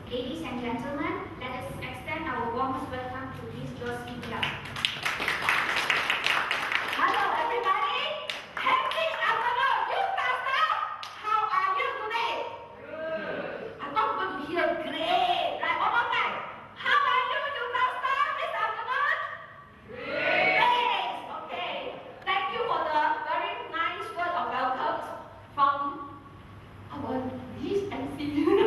Ladies and gentlemen, let us extend our warmest welcome to Miss Josie Yap. Hello everybody! Happy afternoon! You faster! How are you today? Good. I'm not going to hear great. Like one more time. How are you faster this afternoon? Great! Okay. Thank you for the very nice word of welcome from our Miss MC.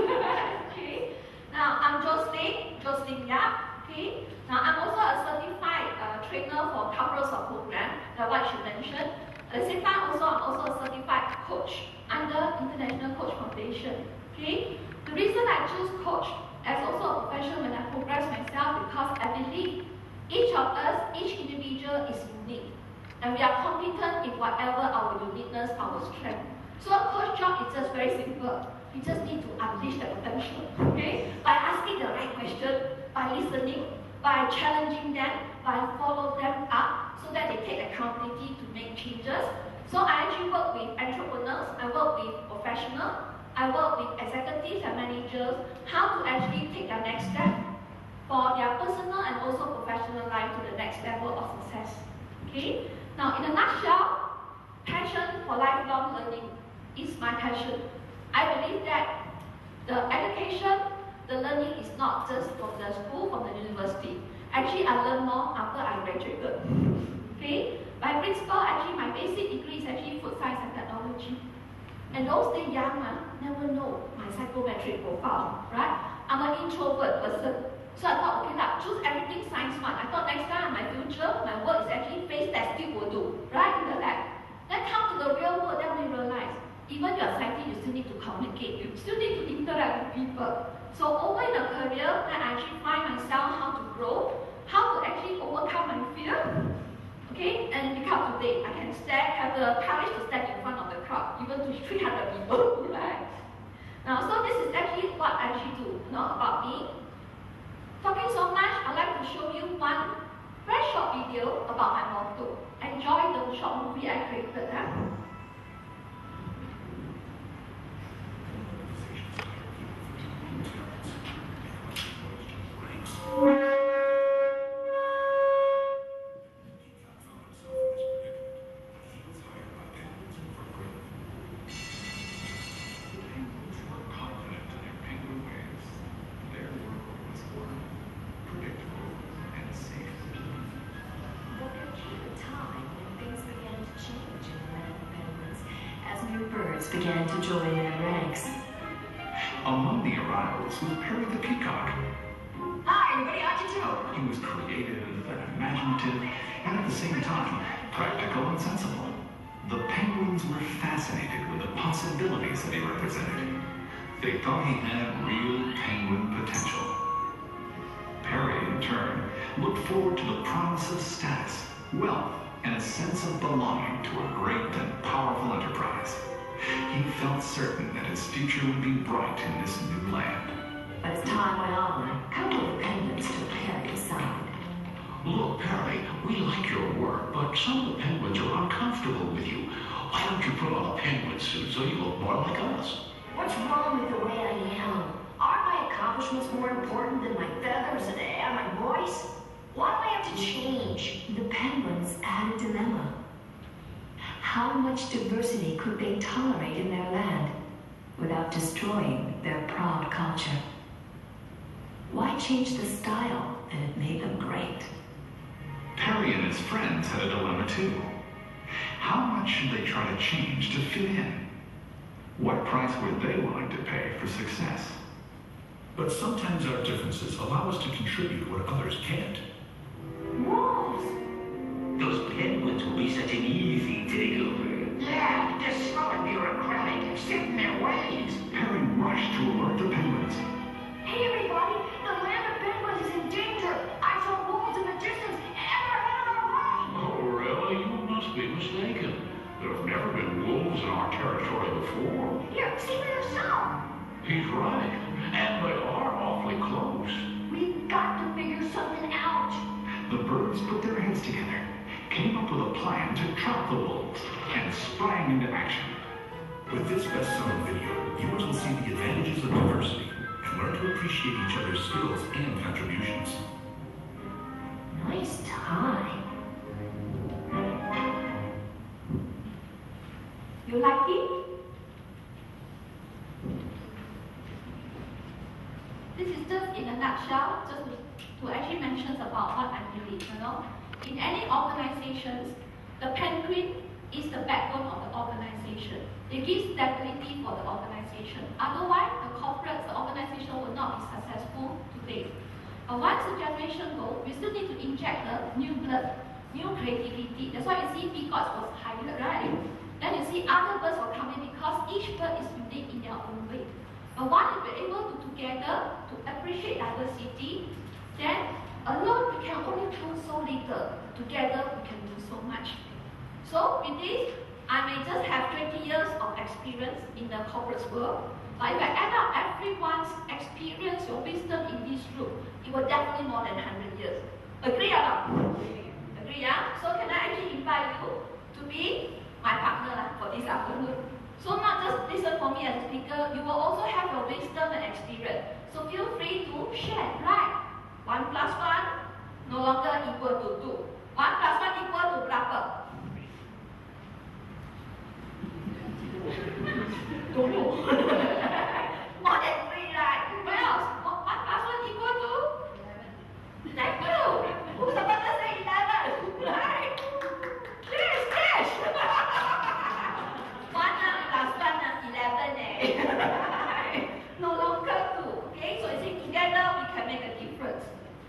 Okay. Now I'm Jocelyn Yap. Okay. Now I'm also a certified trainer for couples of program, what she mentioned. At the same time, I'm also a certified coach under International Coach Foundation. Okay. The reason I choose coach as also a profession when I progress myself because I believe each of us, each individual is unique, and we are competent in whatever our uniqueness, our strength. So a coach job is just very simple. You just need to unleash the potential, okay? By asking the right question, by listening, by challenging them, by follow them up so that they take accountability to make changes. So I actually work with entrepreneurs, I work with professionals, I work with executives and managers, how to actually take their next step for their personal and also professional life to the next level of success. Okay? Now in a nutshell, passion for lifelong learning is my passion. I believe that the education, the learning is not just from the school, from the university. Actually, I learned more after I graduated. Okay? My principal, actually, my basic degree is actually food science and technology. And those days young, never know my psychometric profile, right? I'm an introvert person. So I thought, okay, choose everything science one. I thought next time, my future, my work is actually face testing will do, right? In the lab. Then come to the real world, then we realize, even you're scientist, you still need to communicate, you still need to interact with people. So over in the career, I actually find myself how to grow, how to actually overcome my fear. Okay, and because today I can have the courage to stand in front of the crowd, even to 300 people, right? Now, so this is actually what I actually do, about me. Talking so much, I'd like to show you one very short video about my motto. Enjoy the short movie I created. Birds began to join their ranks. Among the arrivals was Perry the Peacock. Hi, everybody, how'd you do? He was creative and imaginative, and at the same time, practical and sensible. The penguins were fascinated with the possibilities that he represented. They thought he had real penguin potential. Perry, in turn, looked forward to the promise of status, wealth, and a sense of belonging to a great and powerful enterprise. He felt certain that his future would be bright in this new land. But as time went on, a couple of penguins took Perry aside. Look, Perry, we like your work, but some of the penguins are uncomfortable with you. Why don't you put on a penguin suit so you look more like us? What's wrong with the way I am? Aren't my accomplishments more important than my feathers and my voice? Why do I have to change? The penguins had a dilemma. How much diversity could they tolerate in their land without destroying their proud culture? Why change the style that had made them great? Perry and his friends had a dilemma too. How much should they try to change to fit in? What price were they willing to pay for success? But sometimes our differences allow us to contribute what others can't. Wolves! Those penguins will be such an easy takeover. Yeah, they're slow and bureaucratic, set in their ways. Perry rushed to alert the penguins. Hey everybody, the land of penguins is in danger. I saw wolves in the distance and they're headed our way. Oh, really? You must be mistaken. There have never been wolves in our territory before. Here, see for yourself. He's right. And they are awfully close. We've got to figure something out. The birds put their heads together, came up with a plan to trap the wolves, and sprang into action. With this best-selling video, viewers will see the advantages of diversity and learn to appreciate appreciate each other's skills and contributions. Nice tie. You like it? This is just in a nutshell, just to actually mention about what I believe, In any organizations, the penguin is the backbone of the organization. It gives stability for the organization. Otherwise, the corporate, the organization will not be successful today. But once the generation goes, we still need to inject the new blood, new creativity. That's why you see peacocks was hired, right? Then you see other birds will come in because each bird is unique in their own way. But once we're able to together to appreciate diversity, then alone we can only do so little. Together we can do so much. So with this, I may just have 20 years of experience in the corporate world, but if I add up everyone's experience or wisdom in this room, it will definitely more than 100 years. Agree or not? Agree, yeah? So can I actually invite you to be my partner for this afternoon? So not just listen for me as a speaker, you will also have your wisdom and experience. So feel free to share, right? 1 plus 1 no longer equal to 2. 1 plus 1 equal to berapa? Don't know. More than 3, right? What else? 1 plus 1 equal to 11. Who's about to say 11? Right? Yes. 1 plus 1 11. No longer 2. Okay, so you see together we can make a difference.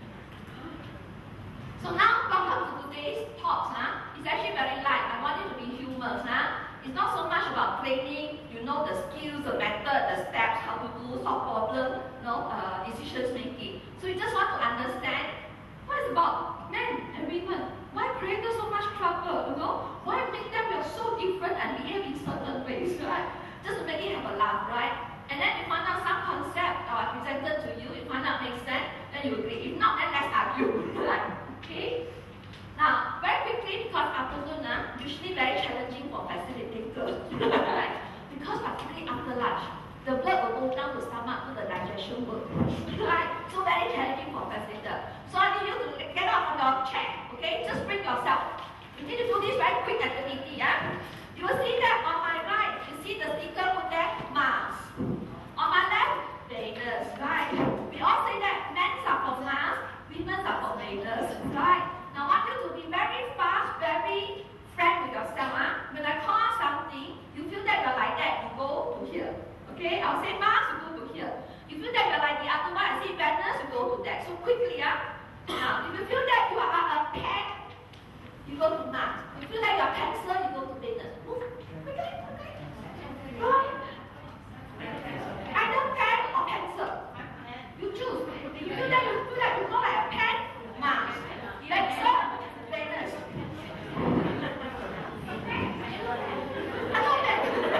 So now welcome to today's talks. It's actually very light. I want you to be humorous. It's not so much about training, you know the skills, the method, the steps, how to do, solve problem, decisions making. So you just want to understand what is about men and women. Why create so much trouble, Why make them feel so different and behave in certain ways, right? Just to make it have a laugh, right? And then you find out some concept I presented to you, you find out makes sense, then you agree. If not, then let's argue, right? Okay? Now, very quickly, because afternoon usually very challenging for facilitators, right? Because particularly after lunch, the blood will go down to stomach to the digestion work, right? So very challenging for facilitator. So I need you to get out from your chair, okay? Just bring yourself. You need to do this very quick activity, yeah? You will see that on my right, you see the sticker put there, Mars. On my left, Venus, right? We all say that men are for Mars, women are for Venus, right? Now I want you to be very fast, very frank with yourself. When I call something, you feel that you're like that, you go to here. Okay? I'll say Mars, you go to here. You feel that you're like the other one, I say Venus, you go to that. So quickly, Now, if you feel that you are a pen, you go to Mars. If you feel like you're a pencil, you go to Venus. Move quickly, Right? Either pen or pencil. You choose. If you feel that you go like a pen, Mars. Pencil, Venus. I know that.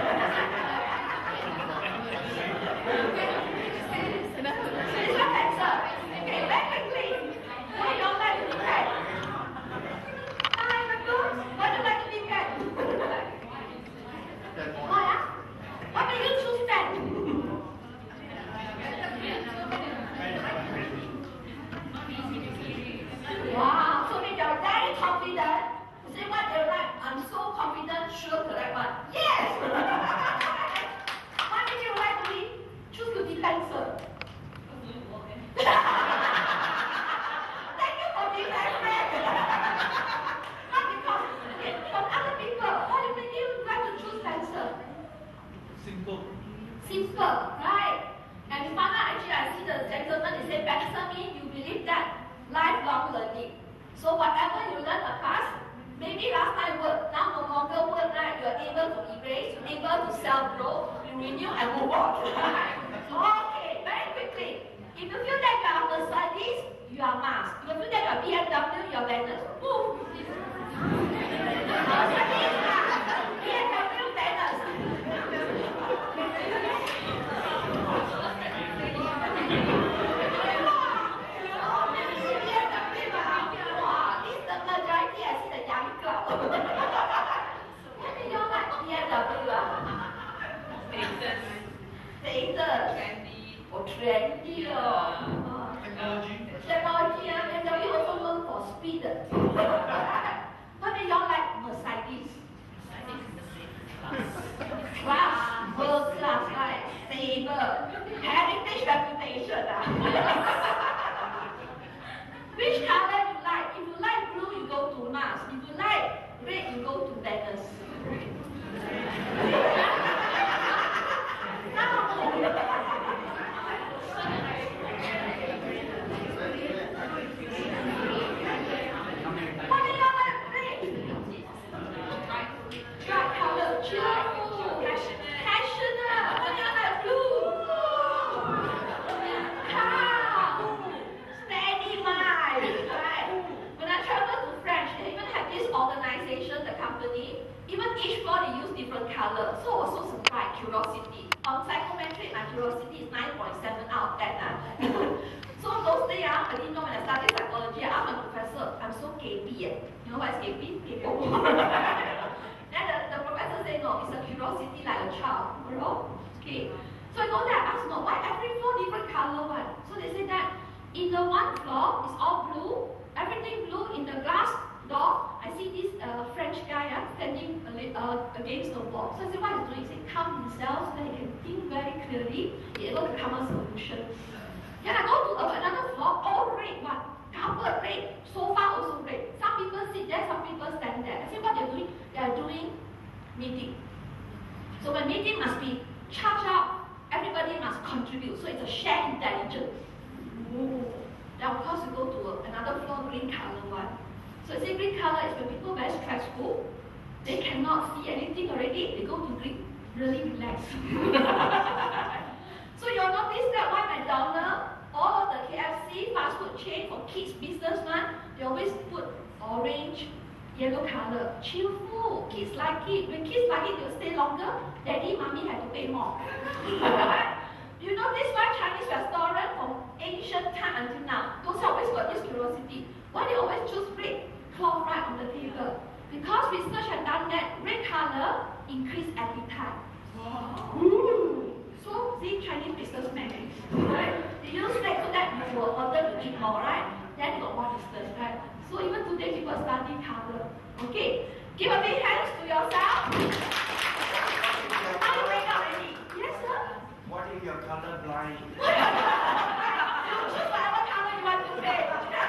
It's a pencil. Okay, very quickly. Why don't like to be pen? Hi, my girl. Why don't like to be pen? Why? Why do you choose pen? Wow, so if you're very confident, you say what they write, I'm so confident, sure, correct one. Yes! Why did you like to choose to be pencil? Thank you for being my friend. Not because, from other people, why did you like to choose pencil? Simple, right? And you find out actually, I see the gentleman, they say pencil means you believe that lifelong learning. So whatever you learn in the past, maybe last time work, now no longer work, right? You are able to erase, you're able to self-grow, you renew and move on. Okay, very quickly. If you feel that you are Mercedes, you are Mars. If you feel that you are BMW, you are Venus. Move. Mercedes, Mars. BMW, Venus. Trendy. Oh, trendy. needed. But then y'all like Mercedes. Class, world class, right? Saber, heritage reputation. Which color you like? If you like blue, you go to Mars. If you like red, you go to Venus. So I was so surprised, curiosity. On psychometric, my curiosity is 9.7 out of 10. So those days, I didn't know when I studied psychology, I asked my professor, I'm so gapy. You know what is gapy? Then the professor said, no, it's a curiosity like a child. You know? Okay. So I go there, I asked, no, why every floor different color one? So they said that in the one floor, it's all blue, everything blue in the glass door. I see this French guy standing against the wall. So I said, what he's doing? He said, calm himself so that he can think very clearly, be able to come up with a solution. Then I go to another floor, all red one, carpet red, sofa also red. Some people sit there, some people stand there. I said, what they're doing? They are doing meeting. So when meeting must be charged up, everybody must contribute. So it's a shared intelligence. Ooh. Then of course we go to another floor, green color one. So I say green color is when people are very stressful, they cannot see anything already, they go to green, really relax. So you'll notice that why McDonald's, all the KFC, fast food chain for kids businessman, they always put orange, yellow color, cheerful, kids like it. When kids like it, they'll stay longer, daddy, mommy have to pay more. You know this why Chinese restaurant from ancient time until now, those always got this curiosity. Why they always choose red cloth right on the table? Because research has done that red color increase appetite. Ooh. So see Chinese businessmen, right? They use red so that you will order to eat more, right? Then you got more business, right? So even today people study color. Okay, give a big hands to yourself. Now you wake up already. Yes, sir. What if you're colorblind? You choose whatever color you want to say.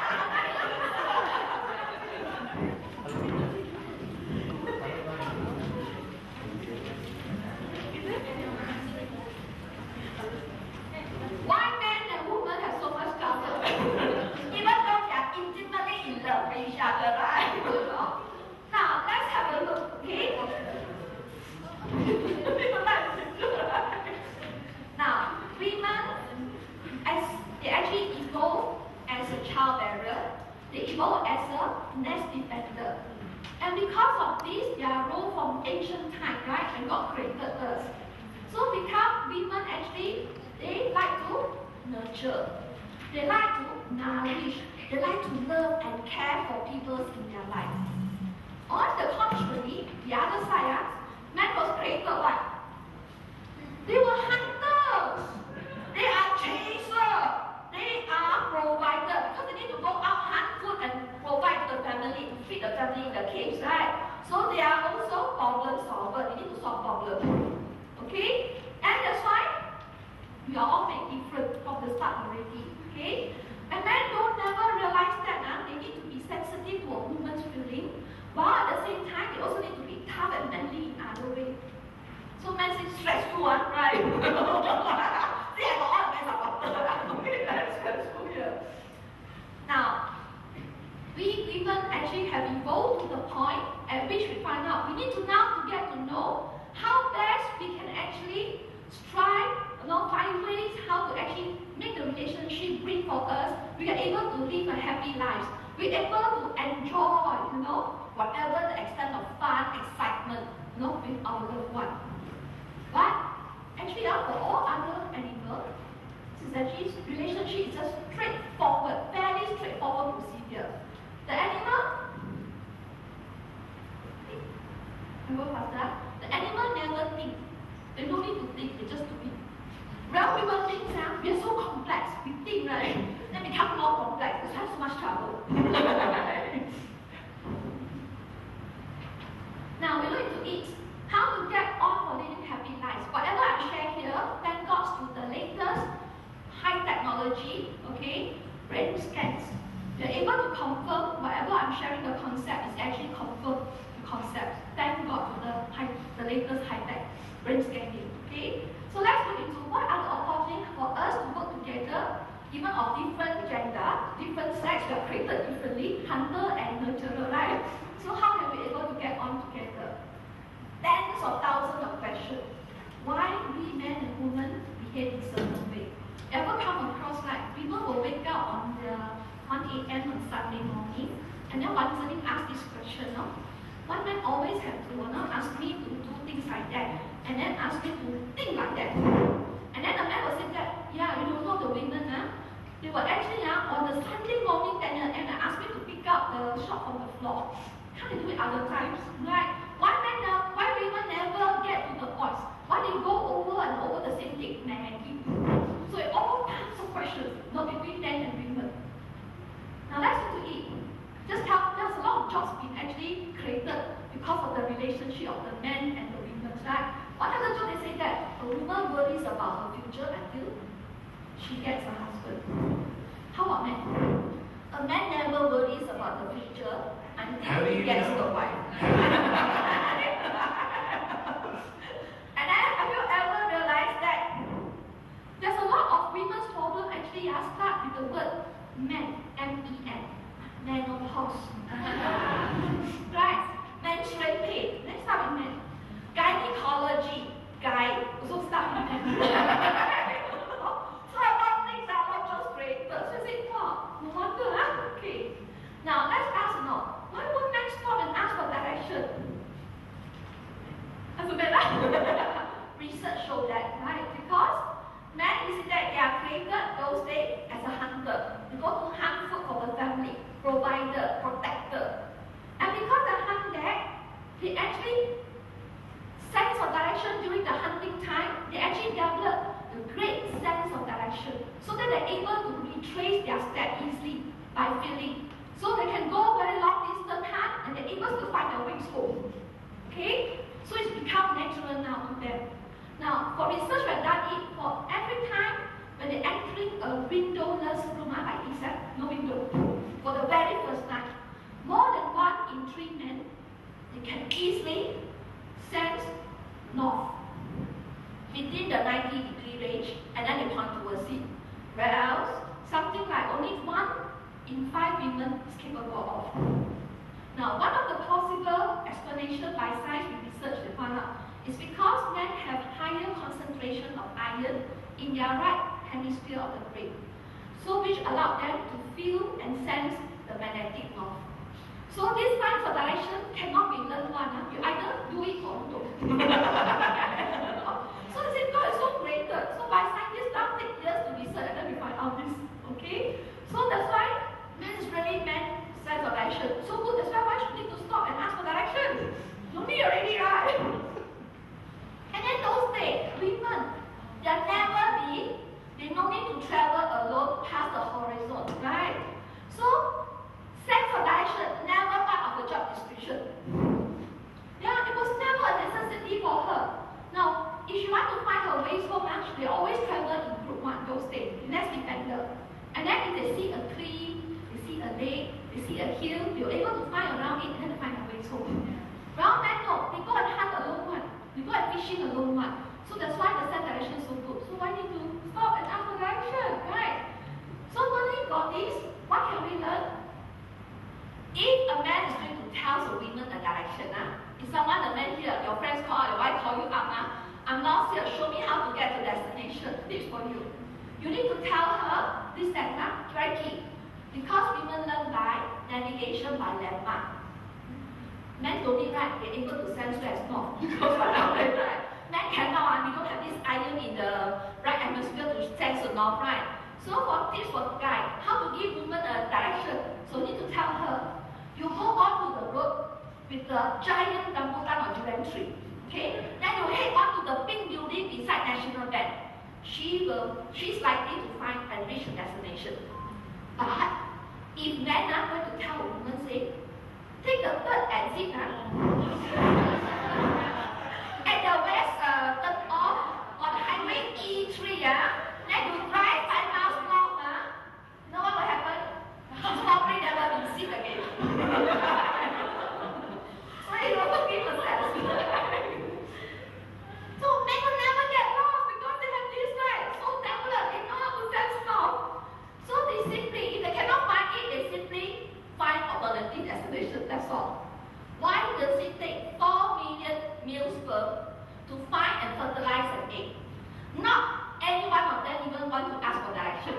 Why men and women have so much color? Even though they are intimately in love with each other, right? Now let's have a look, okay? Now, women, as they actually evolve as a child bearer, they evolve as a nest defender. And because of this, their role from ancient time, right, and God created us. So because women actually, they like to nurture, they like to nourish, they like to love and care for people in their life. On the contrary, the other side, man was created what? They were hunters. They are chasers. They are providers because they need to go out hunt food and provide to the family, to feed the family in the caves, right? So they are also problem solvers. They need to solve problems. Okay? And that's why we are all made different from the start already. Okay? And men don't never realize that they need to be sensitive to a woman's feeling, while at the same time they also need to be tough and manly in other ways. So men say stressful, right? See, I got all the men are okay, that's stressful here. Now, we women actually have evolved to the point at which we find out we need to now to get to know how best we can actually strive, find ways how to actually make the relationship bring for us. We are able to live a happy life. We're able to enjoy, whatever the extent of fun, excitement, with our loved one. But actually, for all other animals, relationship is just straightforward, fairly straightforward procedure. The animal, I go faster. The animal never think. They don't need to think, they just do it. Well, people think we are so complex. We think, right? Then become more complex because I have so much trouble. Now we're going to eat. How to get on for living happy lives. Whatever I share here, thank God to the latest high technology, okay, brain scans. You're able to confirm whatever I'm sharing the concept is actually confirmed the concept. Thank God to the latest high-tech brain scanning. Okay? So let's look into what are the opportunities for us to work together, even of different gender, different sex, we are created differently, hunter and nurturer, right? So how can we able to get on together? Tens of thousands of questions. Why we men and women behave in certain way? Ever come across like people will wake up on the 1 a.m. on Sunday morning and then wondering ask this question, no? One man always have to ask me to do things like that and then ask me to think like that. And then the man will say that, yeah, you don't know the women, they will actually on the Sunday morning 10 a.m. and ask me to pick up the shop from the floor. Can't they do it other times? Right? Why women never get to the point? Why they go over and over the same thing? Nagging. So it all kinds of questions, not between men and women. Now let's go to eat. Just help, there's a lot of jobs being actually created because of the relationship of the men and the women, right? One other job they say that a woman worries about her future until she gets a husband. How about men? A man never worries about the future until he gets a wife. And then have you ever realized that there's a lot of women's problems actually start with the word men, M-E-N, menopause. Right? Menstrual pain. Let's start with men. Gynecology, guy, also start with men. So a lot of things are not just created. So you say, wow, no wonder, huh? Okay. Now let's ask now, why would men stop and ask for direction? That's a better. Research shows that, right? Because men, you see that they are created those days as a hunter. They go to hunt food for the family, provider, protector. And because they hunt that, they actually sense of direction during the hunting time, they actually develop a great sense of direction. So that they're able to retrace their steps easily by feeling. So they can go very long distance hunt and they're able to find their ways home. Okay? So it's become natural now to them. Now, for research, we've done it for every time when they're entering a windowless room like this, no window, for the very first time. More than 1 in 3 men, they can easily sense north within the 90-degree range, and then they point towards it. Whereas something like only 1 in 5 women is capable of. Now, one of the possible explanations by science research they found out is because men have higher concentration of iron in their right hemisphere of the brain, so which allow them to feel and sense the magnetic north. So this kind of direction cannot be learned one. You either do it or don't. So the same God is so created. So by scientists now take years to research and then we find out this. Okay? So that's why men is really men sense of direction. So good, that's why you need to stop and ask for direction. No need already, right? And then those days, women, they no need to travel alone past the horizon, right? So, sense of direction, never part of the job description. Yeah, it was never a necessity for her. Now, if she want to find her ways home, they always travel in group one those days, less dependent. And then if they see a tree, they see a lake, they see a hill, they're able to find around it and then find their ways home. Well, men, no, they go and hunt alone one. They go and fishing alone one. So that's why the sense direction is so good. So why need to stop and ask for direction, right? So when we got this, what can we learn? If a man is going to tell the women the direction, if someone, the man here, your friends call, your wife call you up, I'm not here, show me how to get to destination. Tips for you. You need to tell her this and that, very key. Because women learn by navigation by landmark. Men don't need right, they're able to sense where it's north. Because right? Men cannot, we don't have this iron in the right atmosphere to sense the north, right? So for tips for guy, how to give women a direction. So you need to tell her, you go on to the road with the giant rambutan or durian tree. Okay? Then you head on to the pink building beside National Bank. she's likely to find and reach her destination. But if men are going to tell a woman, say, take the third exit at the west turn off on highway E3, then you drive 5 miles long, you know what will happen? She's probably never been seen again. So it doesn't give a sense. So men will never get lost because they have this right. So tablet, they know how to sense now. So they simply, if they cannot find it, they simply find alternative destination. That's all. Why does it take 4 million male sperm to find and fertilize an egg? Not any one of them even want to ask for direction.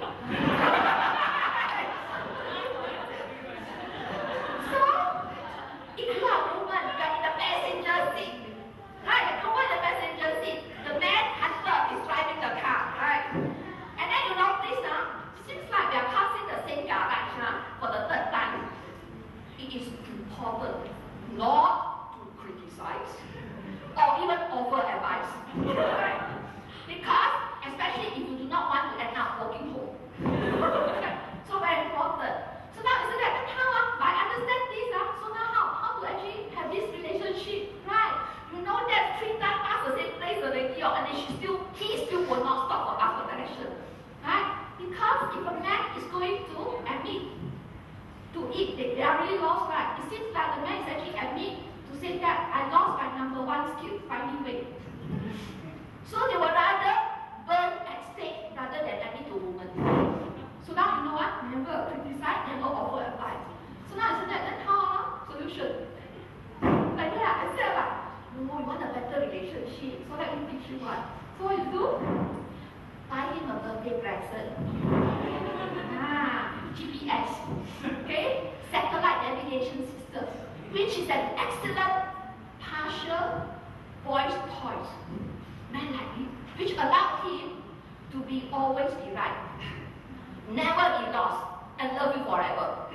So, if you are a woman, you are in the passenger seat, right? And over the passenger seat, the man husband is driving the car, right? And then you notice, seems like we are passing the same garage for the third time. It is important not to criticize or even offer advice. Because, especially if you do not want to end up walking home. So very important. So now is that how I understand this, so now how to actually have this relationship, right? You know that 3 times pass the same place already, and then he still will not stop for ask for direction. Right? Because if a man is going to admit to it, they are really lost, right? It seems like the man is actually admit to say that I lost my number 1 skill, finding way. So they would rather burn at stake rather than admit to woman. So now you know what? Never criticize, never offer advice. So now I said that, then how? Solution. Like that, I said like, no, you want a better relationship, so let me teach you what. So what you do? Buy him a birthday present. GPS. Okay? Satellite navigation system, which is an excellent partial voice toys. Man like him, which allows him to be always be right, never be lost, and love you forever.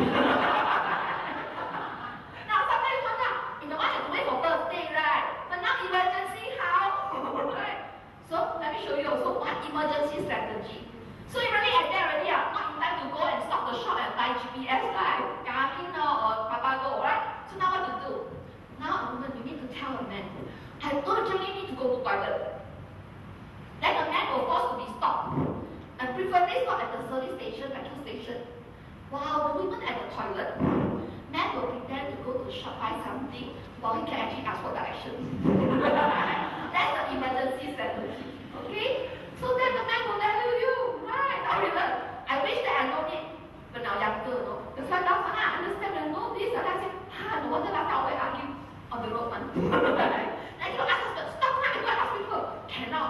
Now sometimes you wonder, you know, I have to wait for birthday, right? But now emergency, how? Right? So let me show you also one emergency strategy. So you really at there already, not in time to go and stop the shop and buy GPS, right? Garmin or Papago, right? So now what to do? Now a woman, you need to tell a man, I urgently need to go to toilet. Then the man will force to be stopped. And preferably not at the service station, petrol station. While the woman at the toilet, man will pretend to go to the shop, buy something, while he can actually ask for directions. That's the emergency strategy. Okay? So then the man will value you. Right? Now we learn. I wish that I know it when I was younger, no? That's why now I understand and know this, and I say, no wonder last time I always argue on the road, man. Then you ask us, stop now, you ask people. Cannot.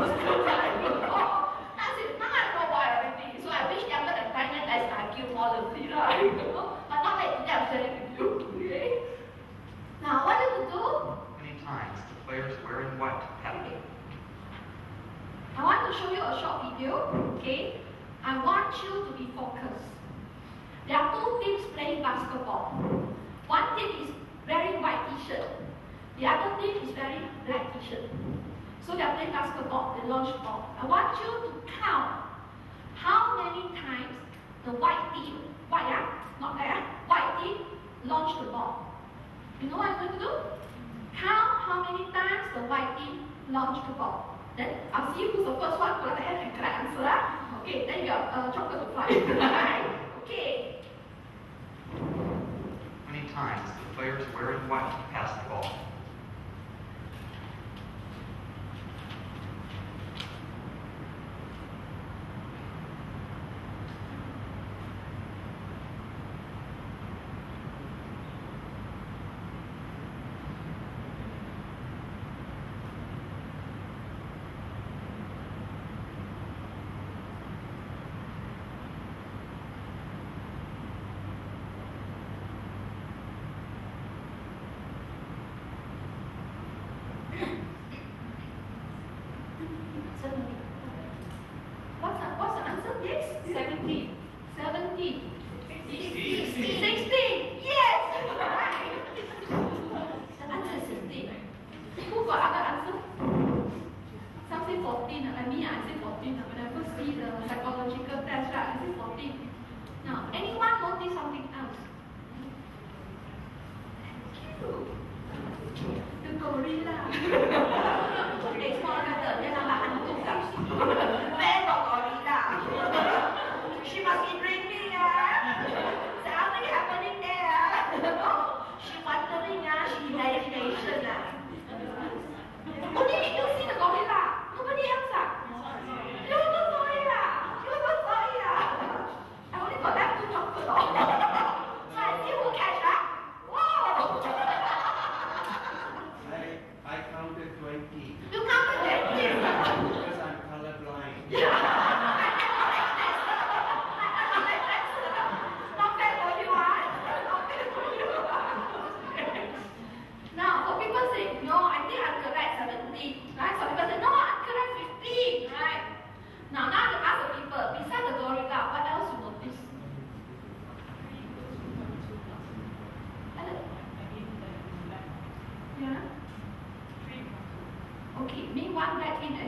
I said, now I know why everything. So I wish younger and pregnant as argue more lovely, right? But not like today I'm sharing with you. Okay? Now what do you do? Many times the players wearing white have Okay. I want to show you a short video. Okay? I want you to be focused. There are 2 teams playing basketball. One team is wearing white t-shirt. The other team is wearing black t-shirt. So they are playing basketball, they launch ball. I want you to count how many times the white team, not there, white team launch the ball. You know what I'm going to do? Count how many times the white team launch the ball. Then I'll see who's the first one to ahead and correct answer. Okay, then you have chocolate to fly. Okay. many times the players wearing white pass the ball.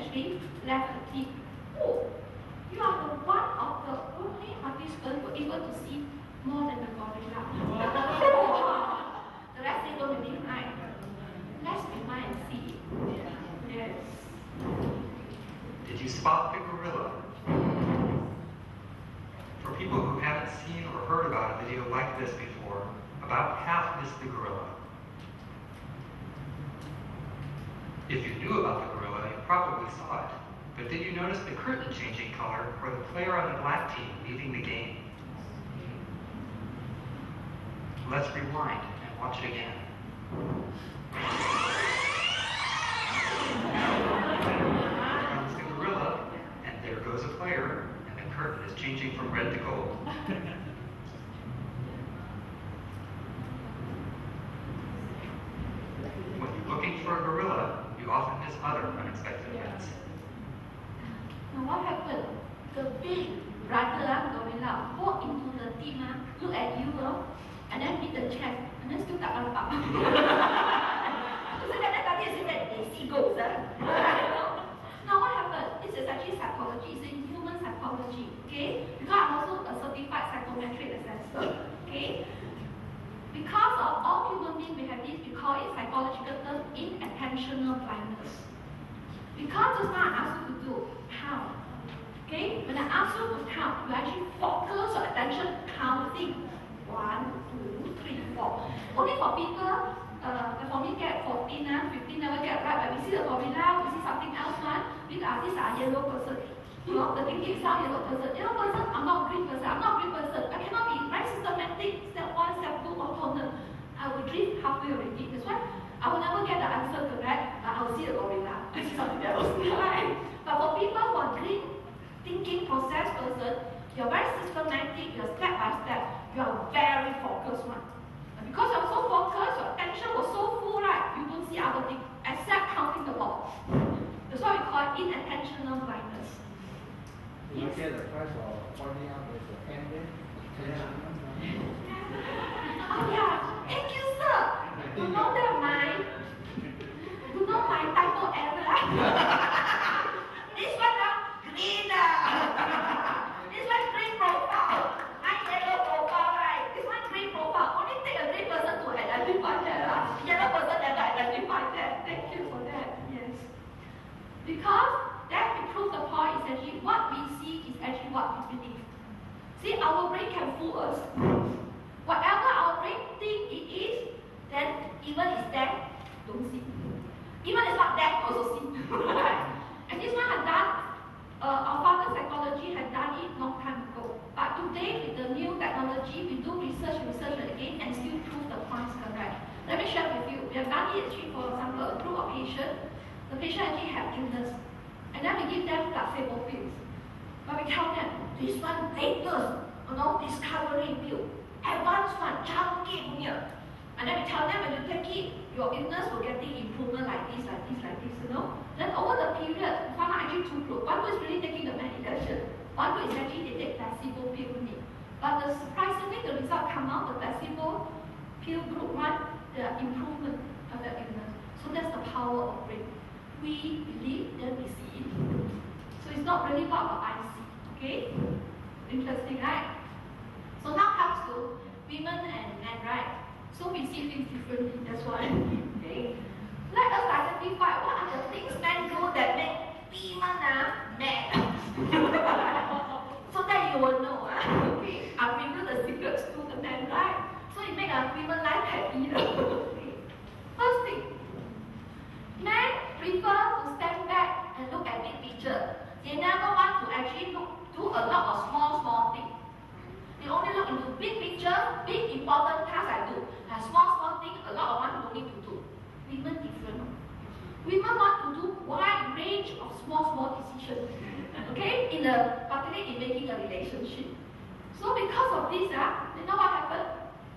actually left the team. Oh, you are the one of the only participants who were able to see more than the gorilla. The rest they don't believe, right? Let's remind and see. Yes. Did you spot the gorilla? For people who haven't seen or heard about a video like this before, about half missed the gorilla. If you knew about the gorilla, you probably saw it. But did you notice the curtain changing color for the player on the black team leaving the game? Let's rewind and watch it again. There comes the gorilla, and there goes a player, and the curtain is changing from red to gold. When you're looking for a gorilla, you often miss other unexpected events. Now what happened? The big brother gorilla walked into the team, look at you, and then beat the chest, and then still tak nampak. So that tadi I said that they see ghosts. Now what happened? This is actually psychology. It's in human psychology. Okay? Because I'm also a certified psychometric assessor. Okay? Because of all human beings, we have this, we call it psychological term, inattentional blindness. Because just now I asked you to do, count. Okay? When I ask you to count, you actually focus your attention counting. 1, 2, 3, 4. Only for people, for me get 14, 15 never get right. But we see the gorilla, we see something else, these are yellow person. You know, the thinking sound yellow person. Yellow person, I'm not green person, I'm not green person. I cannot be very systematic, step 1, step 2, component. I will drift halfway already. That's why I will never get the answer correct, but I will see the gorilla. I see something else. Right? But for people who are green thinking process person, you're very systematic, you're step by step, you are very focused one. And because you're so focused, your attention was so full, right? You don't see other things except counting the ball. That's why we call it inattentional blindness. Yes. Oh yeah, thank you, sir. You know that my typo error. This one green. This one green profile. Not yellow profile, right? This one green profile. Only take a green person to identify that. Yellow person never identify that. Thank you for that. Yes. Because that we prove the point is actually what we see is actually what we believe. See, our brain can fool us. Whatever our brain think it is, then even is there, don't see. Even it's not there, also see. And this one had done, our father psychology had done it long time ago. But today, with the new technology, we do research again and still prove the points correct. Let me share with you. We have done it actually, for example, a group of patients. The patient actually had illness. And then we give them placebo pills. But we tell them, this one latest, discovery pill. Advanced one, chunky punya. And then we tell them when you take it, your illness will get improvement like this, Then over the period, we found out actually two groups. One group is really taking the medication. One group is actually they take placebo pill only. But surprisingly, the result come out, the placebo pill group one, the improvement of the illness. So that's the power of brain. We believe, then we see it. So it's not really what our eyes see. Okay? Interesting, right? So now comes to women and men, right? So we see things differently, that's why. Okay? Let us identify what are the things men do that make women mad. So that you will know. Okay? I'll reveal the secrets to the men, right? So it makes a women's life happy. Okay? First thing, men prefer to stand back and look at big picture. They never want to actually do a lot of small things. They only look into big picture, big important tasks I do. And small things, a lot of one don't need to do. Women different. Women want to do wide range of small decisions. Okay? Particularly in making a relationship. So because of this, you know what happened?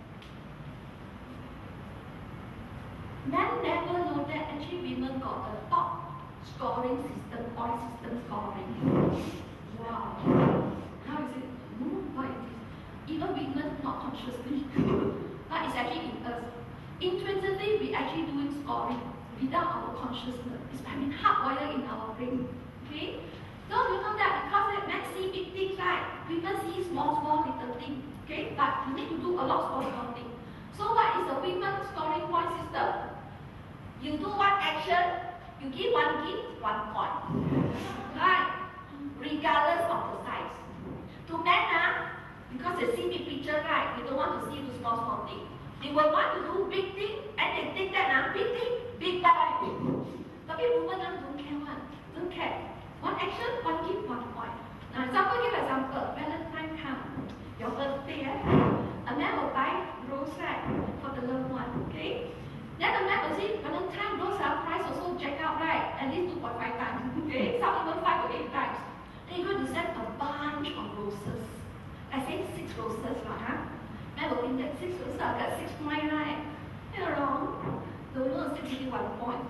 Men never know that actually women got a top scoring system, point system scoring. Wow. How is it? What is it? Even women not consciously, but it's actually in us. Intrinsically, we actually doing scoring. without our consciousness. It's been hardwired in our brain. Okay? Don't you know that because men see big things, right? Women see small little things. Okay? But you need to do a lot of small things. So what is the women scoring point system? You do one action, you give one gift, 1 point. Right? Regardless of the size. To men, because they see big picture, right? They don't want to see the small thing. They will want to do big thing, and they think that big thing, big boy. But women don't care one. Don't care. One action, one gift, 1 point. Now, give example. Valentine come, your birthday, a man will buy rose, right, for the loved one, okay? Then the man will say, Valentine rose price also jack out, right? At least 2.5 times, okay? Some even 5 or 8 times. Then you're going to send a bunch of roses. I say 6 roses, huh? Man will think that 6 roses, I got 6 points, right? You're wrong. The woman will still give you 1 point.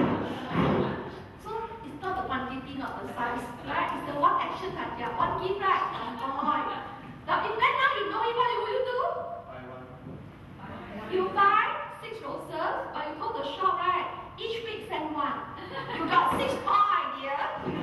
So it's not the quantity, not the size, right? It's the one action that, yeah, one gift, right? 1 point. But if then now you know it, what will you do? You buy 6 roses, or you go to the shop, right? Each week send 1. You got 6 points, dear.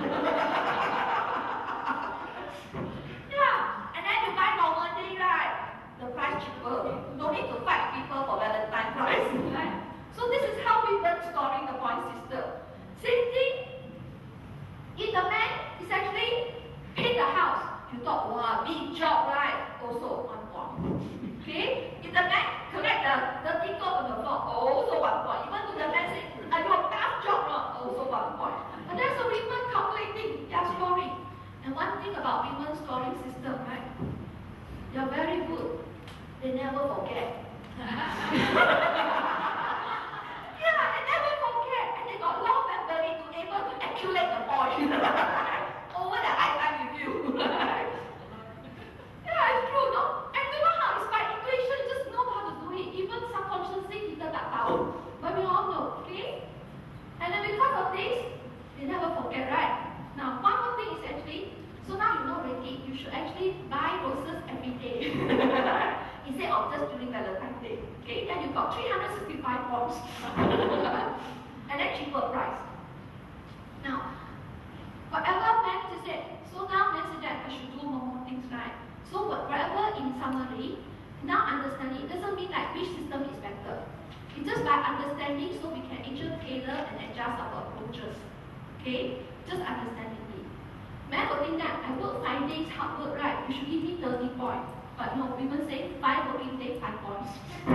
Yeah, and then you buy normal day, right? The price cheaper. You don't need to fight people for Valentine price, right? So this is how we learn scoring the point system. Same thing. If the man is actually paint the house, you thought, wow, big job, right? Also 1 point. Okay? If the man collect the dirty clothes on the floor, also 1 point. Even though the man says, I do a tough job, also 1 point. But there's a women calculating, they are scoring. And one thing about women's scoring system, right? They are very good. They never forget. Yeah, they never forget. And they got long memory to able to accumulate the point. Over the lifetime with you. Yeah, it's true, no? And you know how it's by intuition, you just know how to do it. Even subconsciously, kita tak tahu. But we all know, okay? And then because of this, they never forget, right? Now, one more thing is actually, so now you know already, you should actually buy roses every day. Instead of just during Valentine's Day. Okay, then you got 365 points. And then cheaper price. Now, whatever man said, so now man said that I should do more things, right? So whatever in summary, now understanding, it doesn't mean like which system is better. It's just by understanding so we can actually tailor and adjust our approaches. Okay? Just understanding it. Man will think that I work 5 days hard work, right? You should give me 30 points. But no, women say 5 working days, 5 points.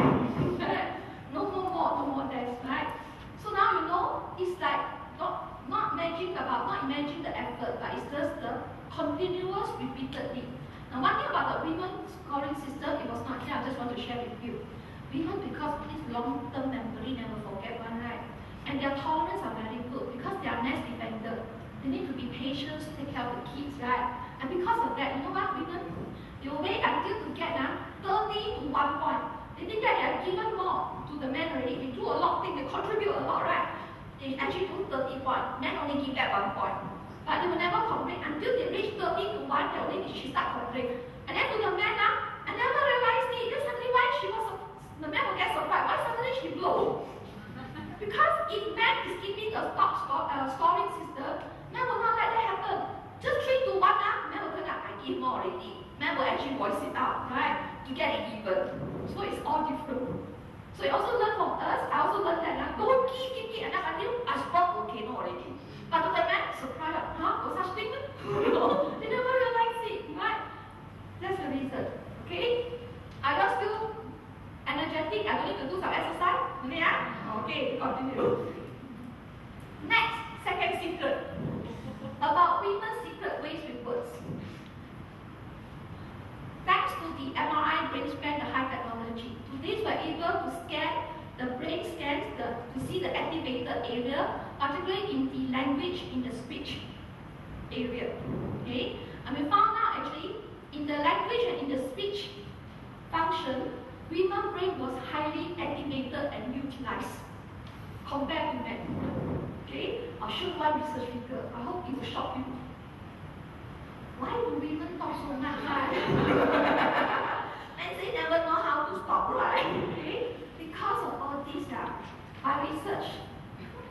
No more less, right? So now you know, it's like not imagining the effort, but it's just the continuous repeatedly. Now one thing about the women scoring system, it was not here, I just want to share with you. Women, because of this long-term memory, never forget one, right? And their tolerance are very good because they are nest dependent. They need to be patient to take care of the kids, right? And because of that, you know what, women? They will wait until to get 30 to 1 point. They think that they are given more to the men already. They do a lot of things, they contribute a lot, right? They actually do 30 points. Men only give that 1 point. But they will never complain until they reach 30 to 1, she start complaining. And then to the man, I never realized it. Then suddenly why the man will get surprised. Why suddenly she blow? Because if man is keeping the scoring system, man will not let that happen. Just 3 to 1, man will tell that I give more already. Man will actually voice it out, right? To get it even. So it's all different. So you also learn from us. I also learned that don't keep and until I spot volcano already. But to the man, surprise, no such thing? No, they never realize it, right? That's the reason. Okay? Are you still energetic? I don't need to do some exercise? Yeah? Okay, continue. Next, second secret. About women's secret ways with words. Thanks to the MRI brain scan, the high technology, to this we're able to scan the brain scans to see the activated area, particularly in the language, in the speech area. Okay? And we found out actually in the language and in the speech function, women's brain was highly activated and utilized compared to men. Okay? I'll show one research figure. I hope it will shock you. Why do women talk so much, right? And they never know how to stop, right? Okay? Because of all this, by research,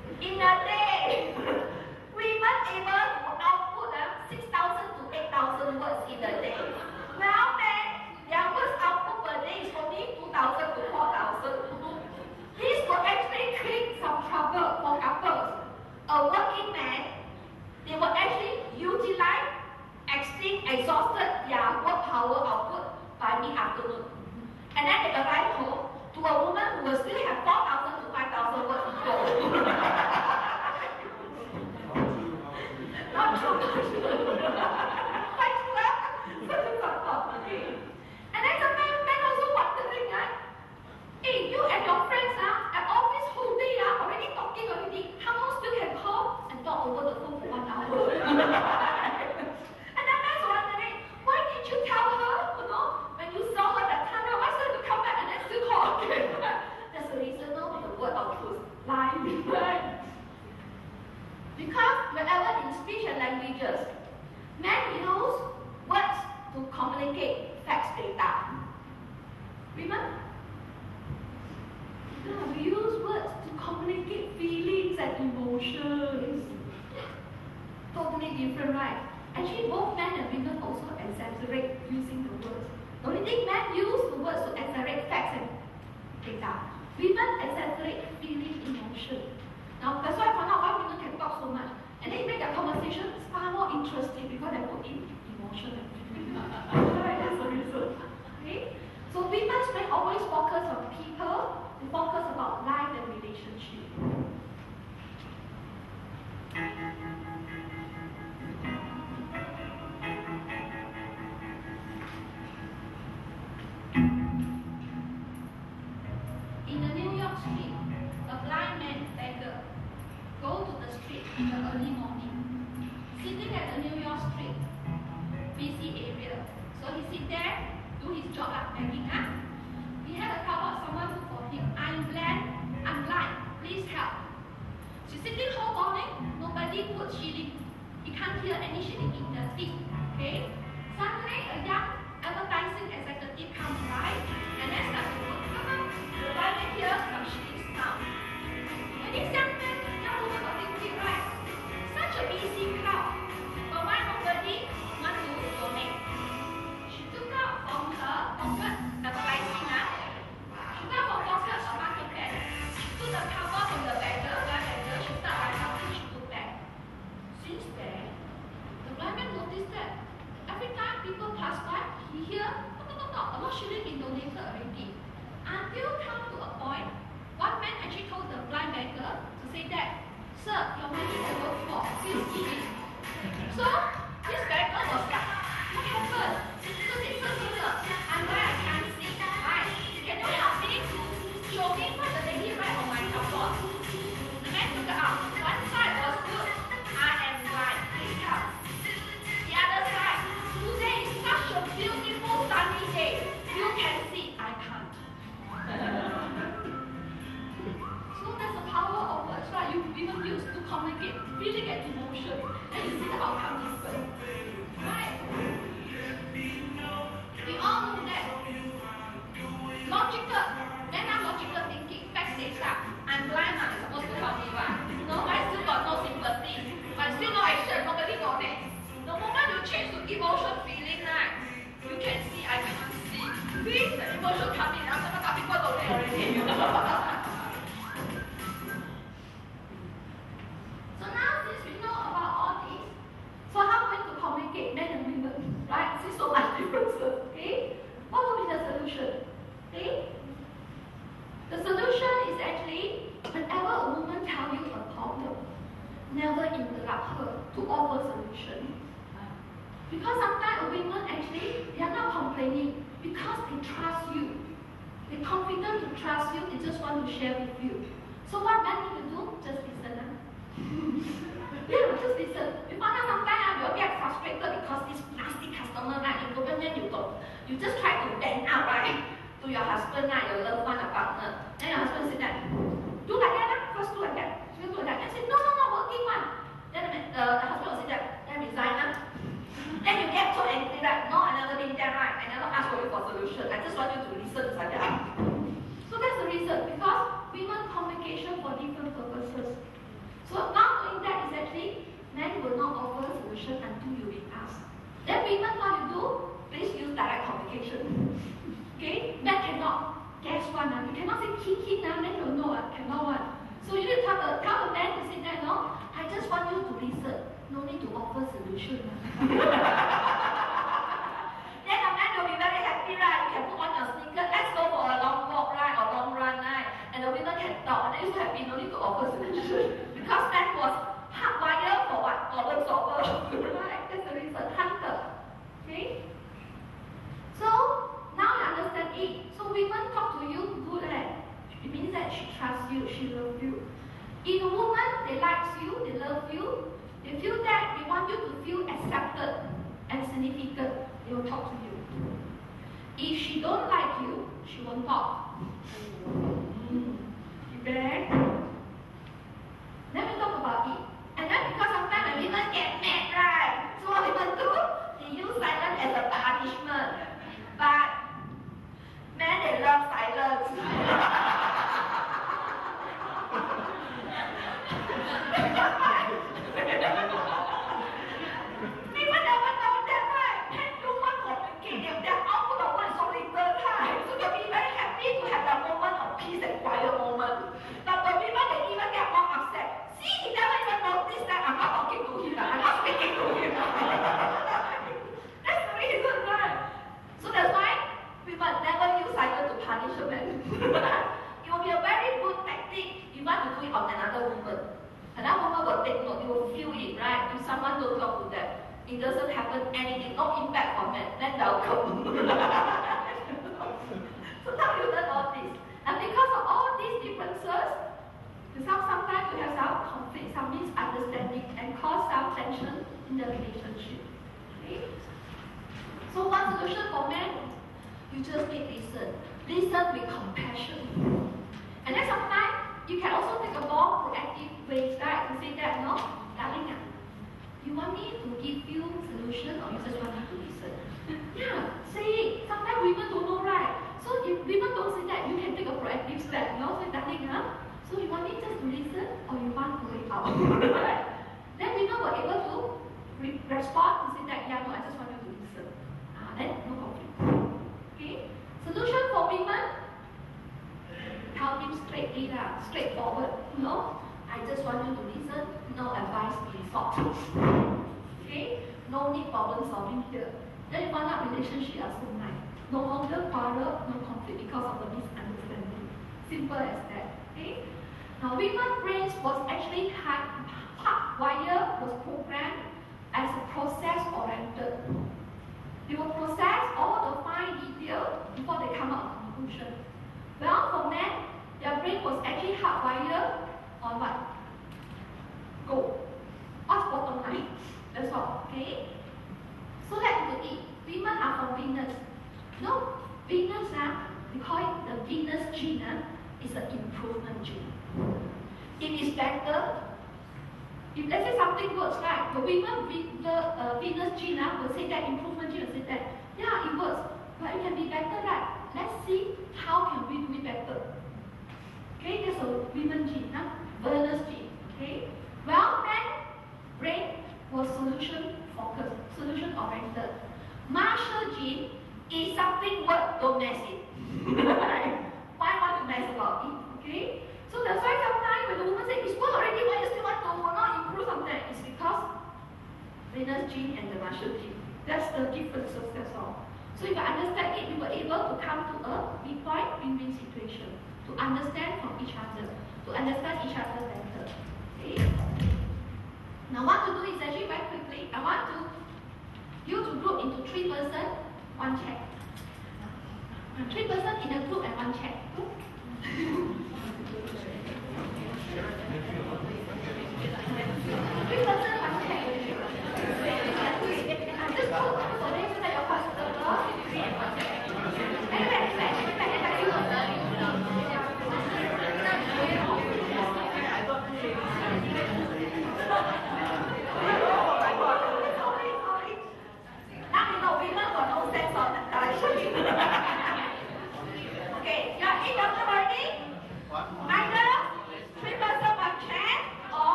speech and languages. Men use words to communicate facts, data. Women? Yeah, we use words to communicate feelings and emotions. Totally different, right? Actually, both men and women also exaggerate using the words. The only thing men use the words to exaggerate facts and data. Women exaggerate feeling, emotion. Now, that's why I found out why women can talk so much. And they make their conversation far more interesting because they put in emotion and feeling. Right? That's the reason. Okay? So women's brain always focus on people, they focus about life and relationship. In the New York street, a blind man beggar go to the street in the early morning. Sitting at the New York street, busy area. So he sit there, do his job like begging. He had a call of someone who for him. I'm blind, please help. She's sitting whole morning, nobody put shilling. He can't hear any shilling in the seat. Okay? Suddenly a young advertising executive comes by and then starts to put the blind man hear some shilling sound. And this young woman was thinking, right, such a busy crowd, but why nobody want to donate? She took out from her pocket advertising, she took out from pocket a market pen. She took the cover from the beggar, she started writing something she took back. Since then, the blind man noticed that every time people pass by, he hear, a lot shilling been donated already. Until come to a point, one man actually told the blind beggar to say that, sir, your money is worth for, please give it. So, this beggar was like, what happened? So they said, sir, I'm blind, I can't see. Right? Can you help me to show me what the lady write on my cupboard? The man took it out. One side was good, I am blind, please help. The other side, today is such a beautiful sunny day. You can see, I can't. So that's the power of words, right? You even use to communicate feeling and emotion. And you see the outcome different. Right? We all know that. Logical. Then I'm logical thinking. Facts data. I'm blind, I'm supposed to help me, right? No, I still got no sympathy. But still no action. Nobody donates. The moment you change to emotion feeling, right? You can see, I can't see. See? The emotion coming. I'm gonna got people donate already. So now since we know about all this, so how are we to communicate men and women? Right? See so much differences. Okay? What will be the solution? Okay? The solution is actually whenever a woman tells you a problem, never interrupt her to offer solution. Because sometimes women actually they are not complaining because they trust you. They're confident to trust you, they just want to share with you. So what men need to do? Just listen. Yeah, just listen. You find out sometimes you'll get frustrated because this nasty customer, right? You just try to bend out, right? To your husband, right? Your loved one, a partner. Then your husband said that, do like that, first do like that. You do like that. And say, no, working one. Then the husband will say that, then resign. Then you get so angry, right? No, I never been there, right? I never asked for you for solution. I just want you to listen to that. So that's the reason, because women communication for different purposes. So not knowing that is actually, men will not offer a solution until you will ask. Then women, what you do? Please use direct communication. Okay? Men cannot guess one. You cannot say hint now, then you'll know. Cannot one. So you need to tell the man to say that, no, I just want you to listen. No need to offer solution. Then the man will be very happy, right? You can put on your sneakers. Let's go for a long walk, right? Or long run, right? And the women can talk. And then you're so happy, no need to offer solution. Because man was hardwired for what? Problem solver. Right? That's the reason. Hunter. Okay? So, now you understand it. So women talk to you good. It means that she trusts you, she loves you. In a woman, they like you, they love you. They feel that they want you to feel accepted and significant. They will talk to you. If she don't like you, she won't talk. You get it? Then we talk about it. And then because sometimes when women get women never use cycle to punish a man. It will be a very good tactic if you want to do it on another woman. Another woman will take note, you will feel it, right? If someone don't talk to them, it doesn't happen anything, no impact on men, then welcome. So now you learn all this. And because of all these differences, sometimes you have some conflict, some misunderstanding, and cause some tension in the relationship. Okay? So one solution for men, you just need listen. Listen with compassion. And then sometimes you can also take a more proactive ways, right? To say that, no, darling, you want me to give you solution or you just want me to listen? Yeah, say it. Sometimes women don't know, right? So if women don't say that, you can take a proactive step. You know, say, darling, so you want me just to listen or you want to wait out? Right? Then women were able to respond and say that, yeah, no, I just want you to listen. Then no conflict. Okay? Solution for women, tell him straightforward. No, I just want you to listen, no advice being sought. Okay? No need problem solving here. Then you find out relationship are so nice. No longer quarrel, no conflict because of the misunderstanding. Simple as that. Okay? Now, women's brains was actually hardwired, was programmed as a process-oriented. They will process all the fine details before they come out with conclusion. Well, for men, their brain was actually hardwired on what? Goal. What's bottom line? That's all. Okay? So let's look at it. Women are from Venus. No, Venus, we call it the Venus gene, is an improvement gene. It is better. If let's say something works, right, the women, the Venus gene will say that, improvement gene will say that, yeah, it works, but it can be better, right? Let's see how can we do it better. Okay, that's a women gene, Venus gene. Okay, well, men brain was solution focused, solution oriented. Marshall gene is something work, don't mess it. Why want to mess about it? Okay, so that's why sometimes when the woman says it's work already, why you still want to not improve something? It's because Venus gene and the Marshall gene. That's the differences. That's all. So if you understand it, you were able to come to a win-win situation, to understand from each other, to understand each other better. Okay? Now what to do is actually very quickly, I want you to group into 3 person, 1 check. 3 person in a group and 1 check. 3 person, 1 check. Just put so then so that your pastor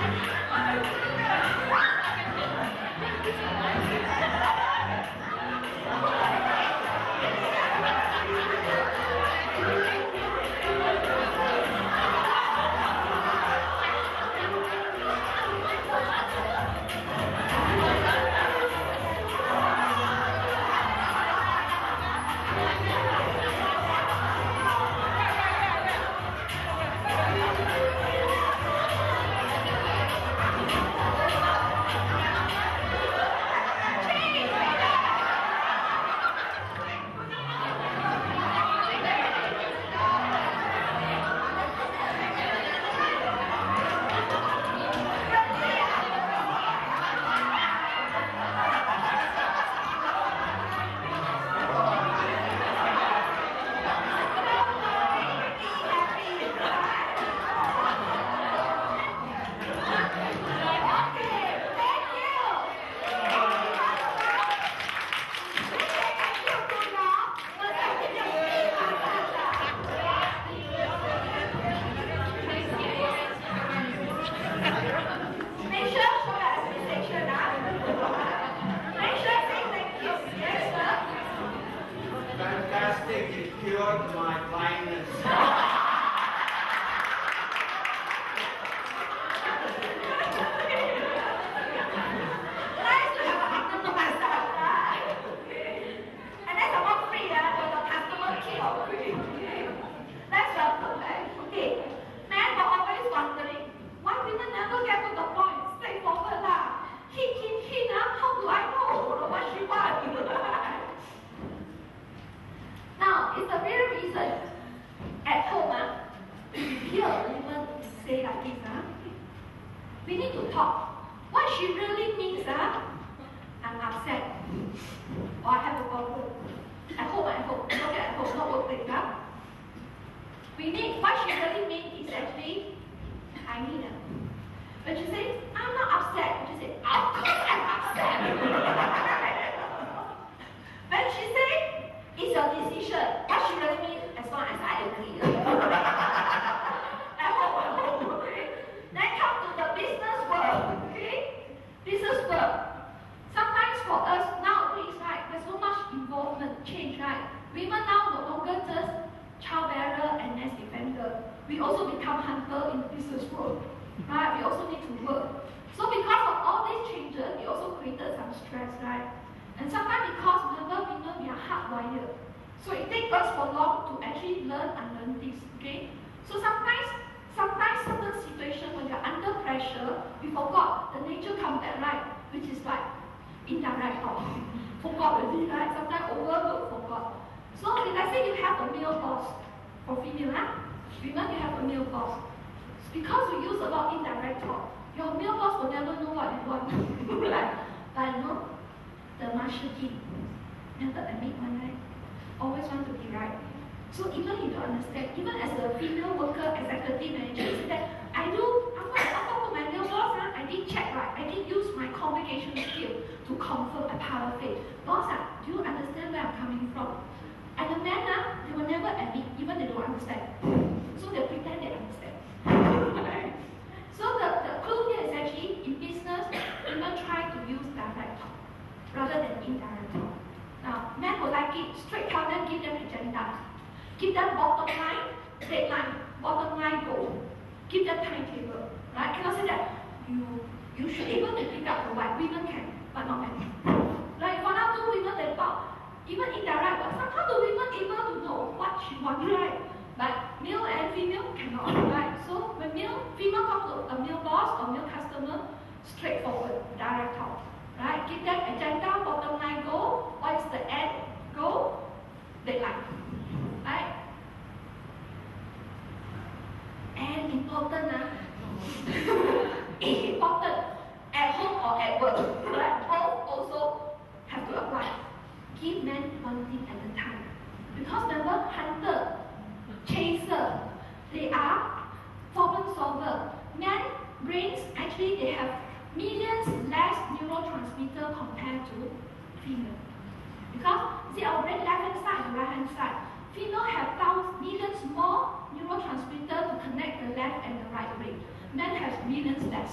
Men have millions less.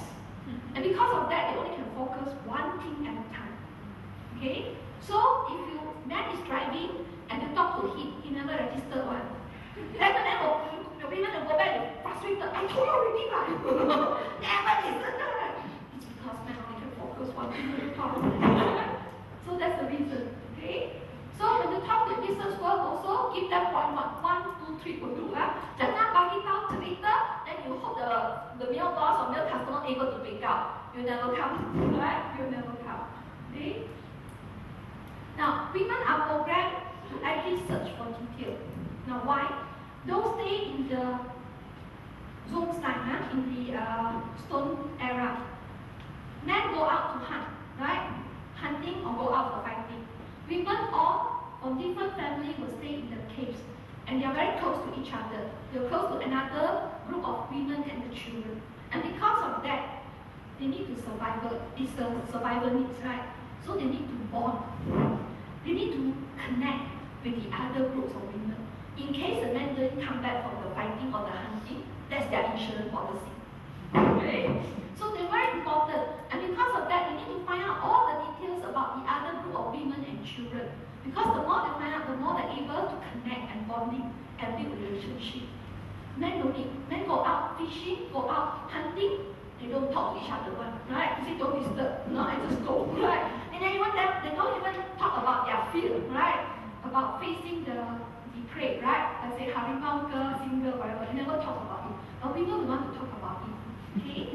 And because of that, they only can focus one thing at a time. Okay? So if you man is driving and you talk to him, he never register one. Then the man will, the women will go back and frustrated. I told you already, right? Never listen. It's because man only can focus one thing at a time. So that's the reason. Okay? So when you talk to business world also, give them point 1, 2, 3 will do. Just now bug it down to later, then you hope the male boss or male customer able to pick up. You never come, right? You never come. Okay? Now, women are programmed to actually search for detail. Now, why? Those days in the Zoom time, in the stone era, men go out to hunt, right? Hunting or go out for fighting. Women all from different families will stay in the caves, and they are very close to each other. They are close to another group of women and the children. And because of that, they need to survive. It's a survival needs, right? So they need to bond. They need to connect with the other groups of women. In case the men didn't come back from the fighting or the hunting, that's their insurance policy. Okay? So they're very important. And because of that, they need to find out all the details about the other group of women and children. Because the more they find out, the more they're able to connect and bonding and build relationship. Men don't need. Men go out fishing, go out hunting, they don't talk to each other one, right? They say don't disturb. No, I just go, right? And then even them, they don't even talk about their fear, right? About facing the prey, right? Let's say harimau, single, whatever. They never talk about it. But people want to talk about it. Okay?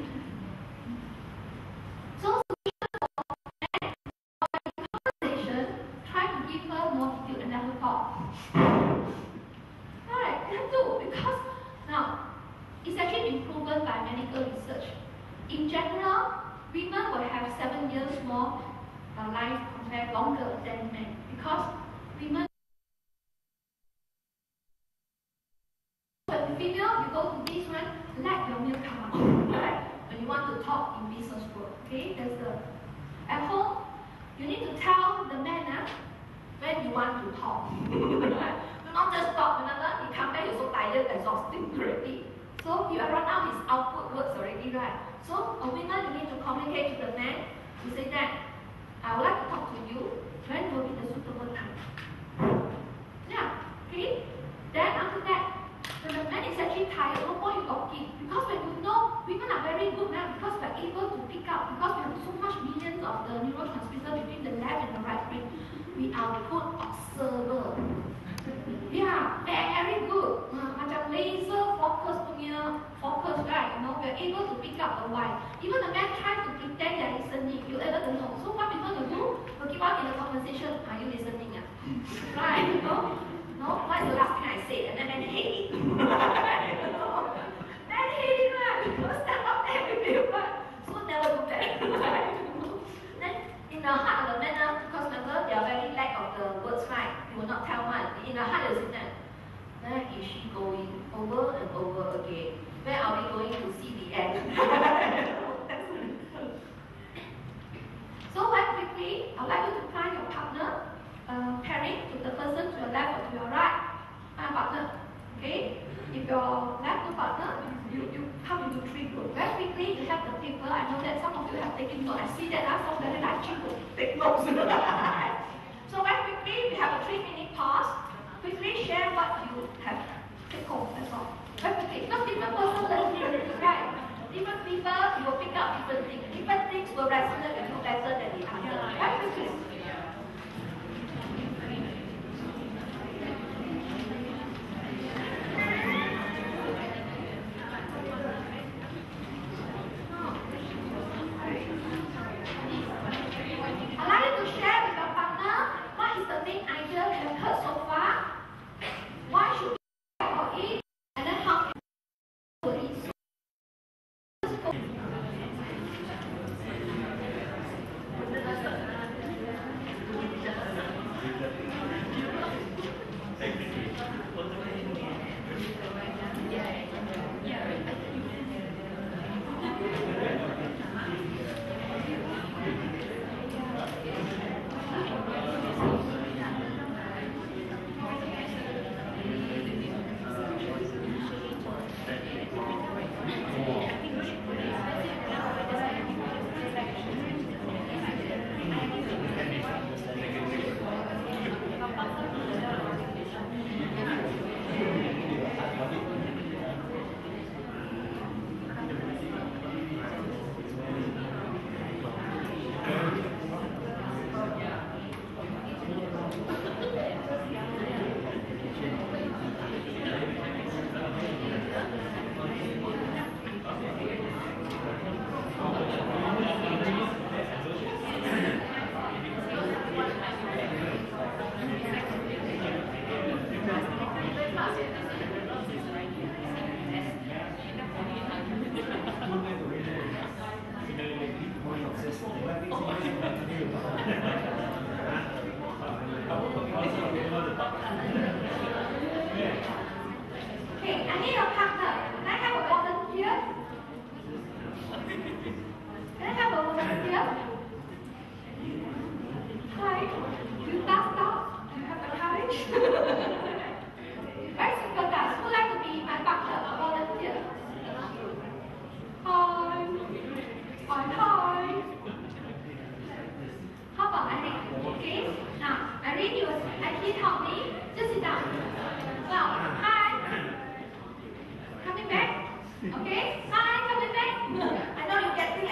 So conversation, try to give her more detail and never talk. Alright, they do, because now it's actually been proven by medical research. In general, women will have 7 years more life compared longer than men, because women, when female, you go to this one, let your male come out, right? When you want to talk in business world, okay? That's the, at home, you need to tell the man when you want to talk. Do not just talk whenever he come back, you're so tired, exhausted already. So you have run out his output words already, right? So a woman, you need to communicate to the man to say that I would like to talk to you. When will be the suitable time? Yeah, okay? Then after that, when the man is actually tired, no more you talking. Because when you know, women are very good now because we are able to pick up, because we have so much millions of the neurotransmitter between the left and the right brain. We are good observer. Yeah, very good. Macam laser focus, right? You know, we are able to pick up the why. Even the man tries to pretend they are listening, you ever don't know. So what people will do? Will keep on in the conversation. Are you listening? Right? You know? No? What is the last thing I said? And then men hate it. Men hate it, right? Because they're not there with you, right? So never do that. Right? Then in the heart of the men, because remember, they are very lack of the words, right? You will not tell one. In the heart, they say, where is she going? Over and over again. Where are we going to see the end? So very quickly, I'd like you to find your partner, pairing to the person to your left or to your right. Find a partner. Okay? If your left no partner, you come into 3 groups. Very quickly, you have the paper. I know that some of you have taken notes. I see that some very like you take notes. So very quickly, we have a 3-minute pause. Quickly share what you have take home. That's all. Very quickly. Because different person learn differently, right? Different people, you will pick up different things. Different things will resonate with you better than the other. Very quickly. I'd like you to share with your partner what is the main idea you have heard so far. Why should we for it? And then how will it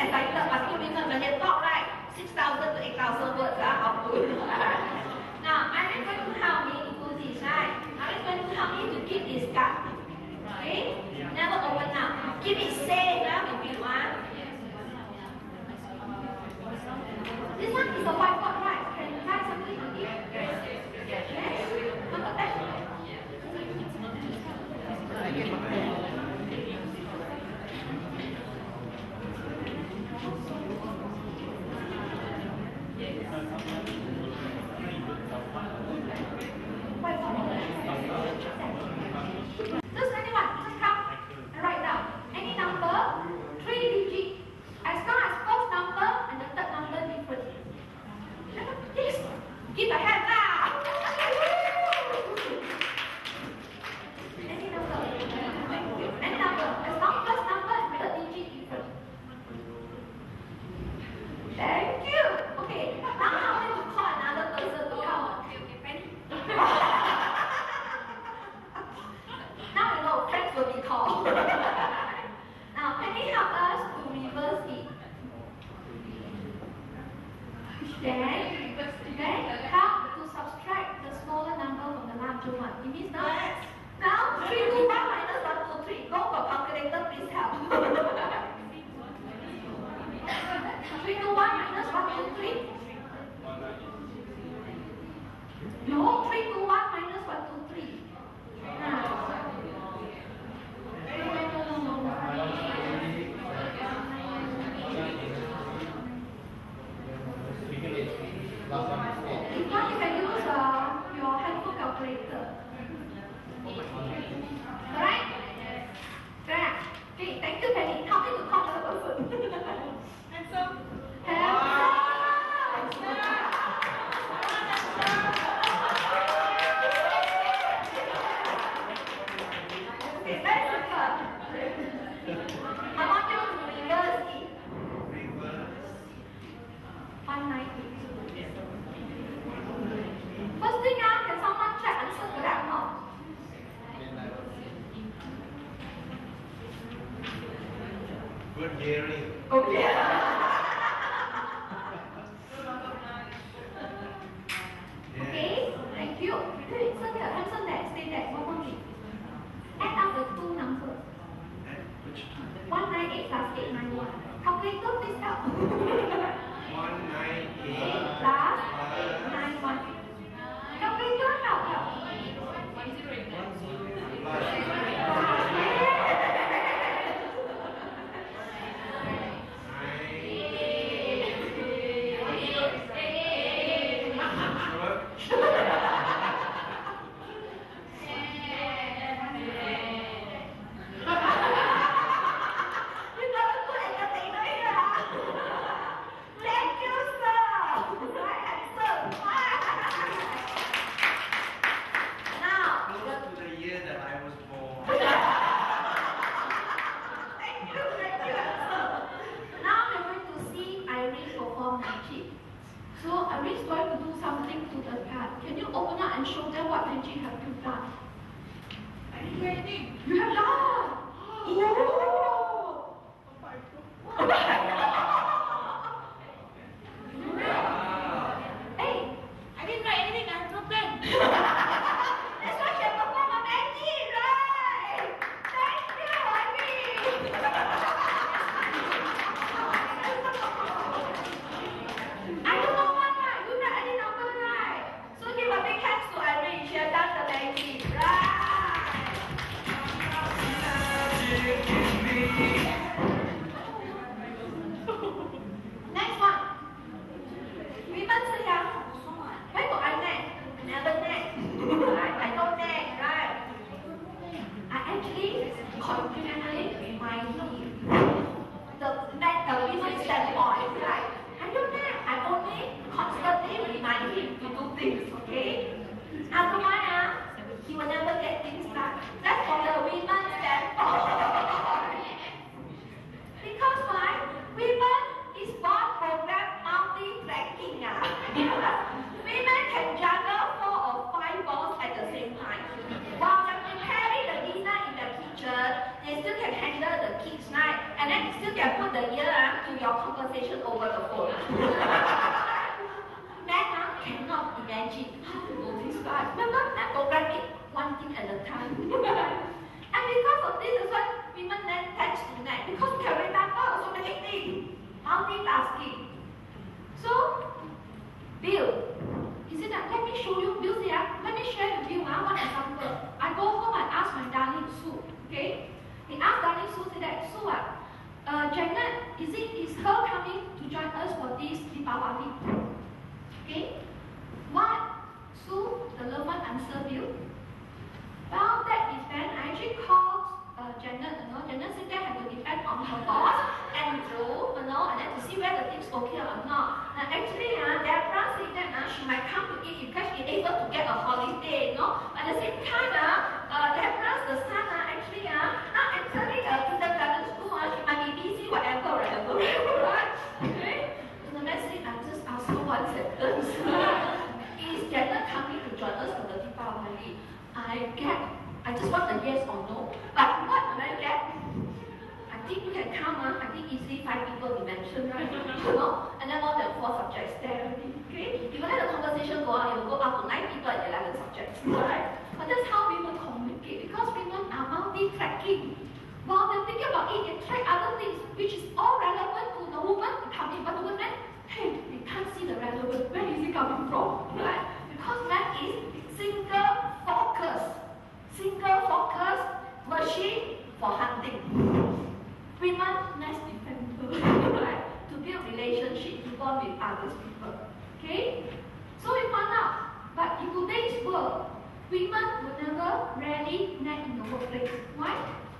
excited, but you remember when they talk, right? 6,000 to 8,000 words, how good. Now, I'm going to help me to do this, right? I'm going to help me to keep this gap. Okay? Never open up. Keep it safe, between one. This one is a whiteboard, right? Can you write something on it? Yes? Look at that. Just anyone, just come and write down any number, 3 digits, as long as first number and the third number different. Yes, give a hand now. Any number, any number, as long as first number and third digit different. Thank you. Okay, now I'm going to call another person to come. Now you know friends will be called. Now, Penny help us to reverse it. Then help to subtract the smaller number from the larger one. It means now 3 to 1 minus 1 to 3. Go for calculator, please help. 3 to 1 minus 1 to 3. No, 3 to 1 minus 1 to 3. If not, you can use your handphone calculator. Alright? Correct. Okay, thank you, Penny. Help me to call another person. Handsome. Okay, very simple. I want you to reverse it. 198. First thing out, can someone check answer to that or not? Good hearing. Okay. Okay, thank you. Good, so there, answer that, stay there, one more thing. Add up the two numbers. Which time? 198 plus 891. Calculator, please help. 198 plus 891. Calculator, help. So Irene is going to do something to the card. Can you open up and show them what Benji have you done? I didn't do anything. You have done. Oh. Hey, I didn't write anything. I have no pen. That's why she performed on Benji, right? Thank you, Irene. I don't know what, right? You write any number, right? So give a big hand to Irene. She has done the Benji, right? And because of this, that's why women then tend to nag, because we can remember so many things, multitasking. So, Bill, he said that, let me show you, Bill said, let me share with you one example. I go home and ask my darling Sue, okay? He asked darling Sue, said that, Sue, Janet, is her coming to join us for this Deepavali? Okay? What? Sue, the loved one, answered Bill. Well, that event, I actually called Janet, Janet said that had to depend on her boss, Andrew, and then to see whether things okay or not. And actually, Deborah said that she might come to eat because she's able to get a holiday, At the same time, Deborah's the son, actually, not entering the kindergarten school, she might be busy, whatever, right? Okay? So the next thing, I just asked her 1 second. Is Janet coming to join us for the Deepavali? I just want a yes or no. But what will I get? I think you can come, I think easily 5 people we mentioned, right? And then more than 4 subjects there already. Okay? If you let the conversation go on, it will go up to 9 people and 11 subjects. Right? But that's how women communicate, because women are multi-tracking. While they're thinking about it, they track other things, which is all relevant to the woman coming, but the women, hey, we can't see the relevance. Where is it coming from? Right? Because man is single focus machine for hunting. Women, nice defender, right? To build relationship, to bond with other people. Okay? So we found out, but in today's world, women would never rarely nag in the workplace. Why?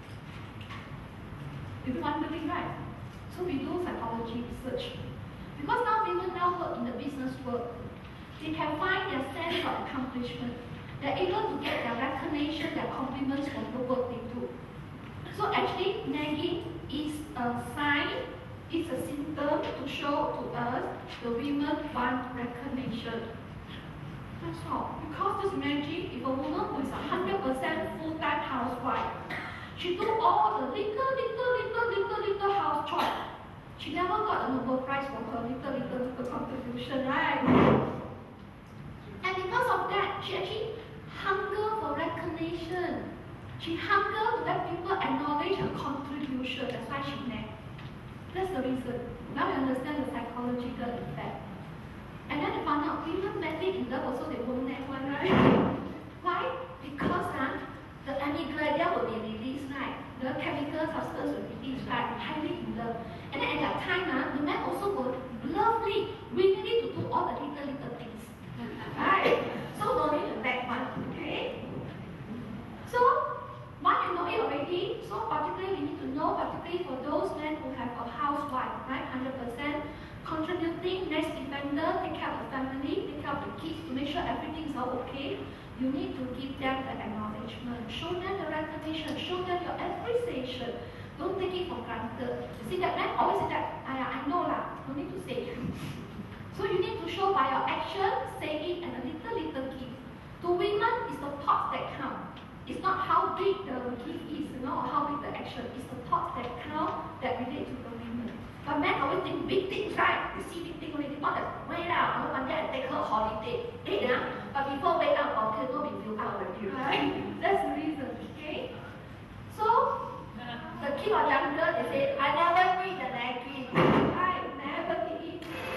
You're wondering, right? So we do psychology research. Because now women now work in the business world, they can find their sense of accomplishment. They're able to get their recognition, their compliments from the work they do. So actually, nagging is a sign, it's a symptom to show to us the women want recognition. That's all. Because just imagine if a woman who is 100% full-time housewife, she do all the little house chores. She never got a Nobel Prize for her little contribution, right? And because of that, she actually hunger for recognition. She hunger to let people acknowledge her contribution. That's why she nags. That's the reason. Now we understand the psychological effect. And then they found out women madly in love also they won't nag one, right? Why? Because the amygdala will be released, right? The chemical substance will be released, right? Highly in love. And then at that time, the man also will lovely, willingly to do all the little things. Right? So no need to nag one, okay? So, once you know it already, so particularly we need to know, particularly for those men who have a housewife, right? 100% contributing, next defender, take care of the family, take care of the kids to make sure everything is all okay. You need to give them the acknowledgement, show them the recognition, show them your appreciation. Don't take it for granted. You see that man always say that, I know lah, no need to say. So you need to show by your action, saying, and a little gift. To women, it's the thoughts that count. It's not how big the gift is, or how big the action. It's the thoughts that count that relate to the women. But men always think big things, right? You see big things already. Not that, wait out, one day I take her holiday. But before wait out, okay, no big deal out already, right? That's the reason, okay? So, the king of jungle, they say, I never need the nagging. I never need.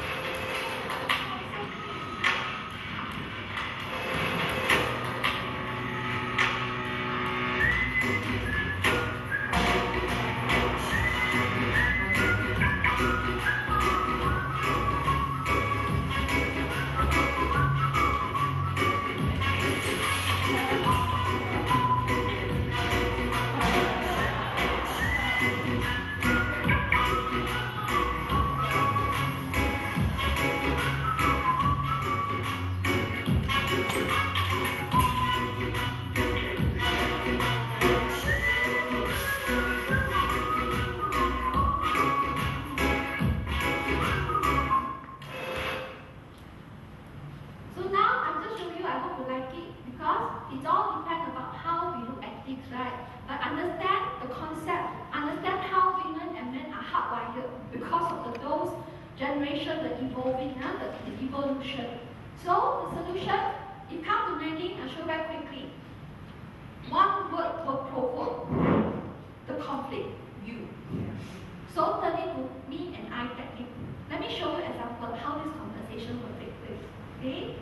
Generation, the evolving, the evolution. So the solution, it comes to nagging, I'll show very quickly. One word will provoke the conflict, you. So turn it to me and I technique. Let me show you an example how this conversation will take place. Okay?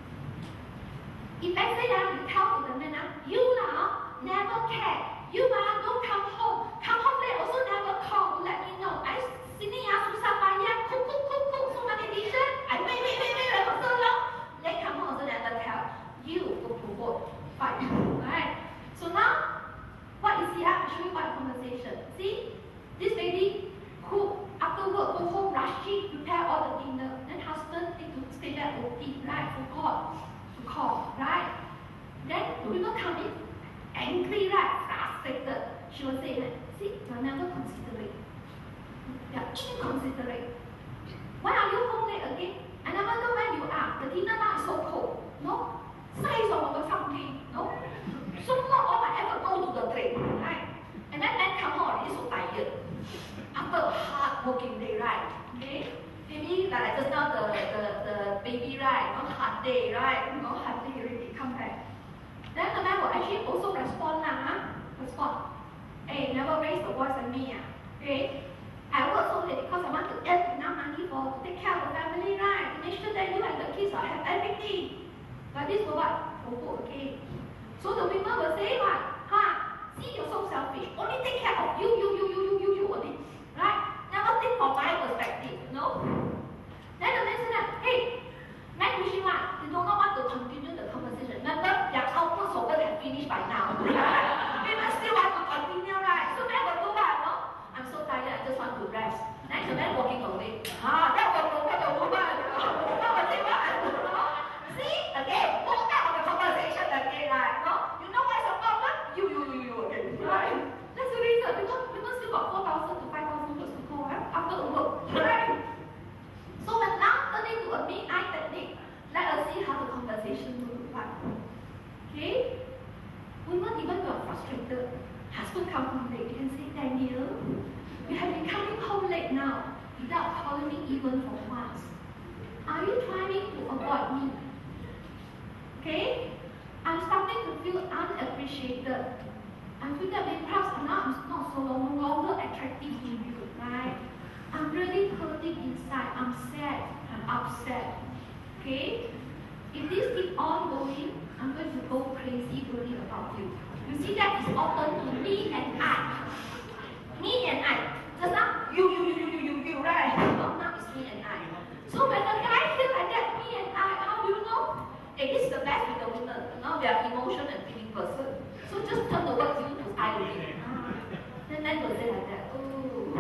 If I say that you tell to the man, you now never care. You don't come home. Come home late also never call to let me know. I sini susah payah, cook, so many dishes. I wait for so long. They come home also never tell. You will provoke fight. Right? So now, what is here? I show you one conversation. See? This lady cook, after work, go home, rushing, prepare all the dinner. Then husband need to stay there OT, right? Forgot to call, right? Then the women come in, angry, right? Frustrated. She will say, see, you're never considerate. You're inconsiderate. Why are you home late again? I never know where you are. The dinner now is so cold. No? Size of something. No? So not all my effort go to the drain, right? And then come home already so tired. After a hard working day, right? Okay? Maybe like just now the baby, right? No hard day, right? No hard day already come back. Then the man will actually also respond Respond. Hey, never raise the voice on me, okay? I work so late because I want to earn enough money to take care of the family, right? To make sure that you and the kids will have everything. But this will what? Okay. So the women will say what? See, you're so selfish. Only take care of you only. Right? Never think from my perspective, you know? Then the man said, hey, man, you don't know want to continue the conversation. Remember, their output sober have finished by now. Women still want to continue, right? So man will do what? No? I'm so tired, I just want to rest. Then the man walking away. That will provoke the woman. What was it? What? See? Again, walk out of the conversation again, right? No? You know what's the problem? You again. Right? That's the reason. Because still got 4,000 to 5,000 words to go, right? After the work. Right? So but now turning to a me-I technique. Let us see how the conversation will look like. Okay? Women even got frustrated. Husband come home late. You can say, Daniel, you have been coming home late now without calling me even for once. Are you trying to avoid me? Okay? I'm starting to feel unappreciated. I feel that maybe perhaps I'm not so no longer attractive to you, right? I'm really hurting inside. I'm sad. I'm upset. Okay? If this keeps on going, I'm going to go crazy worrying about you. You see that is often to me and I. Me and I. Just now, you, right? No, now it's me and I. So when the guy feels like that, me and I, how do you know? Hey, this is the best with the women. Now they are emotion and feeling person. So just turn the word you to I only. Then they'll say like that. Oh,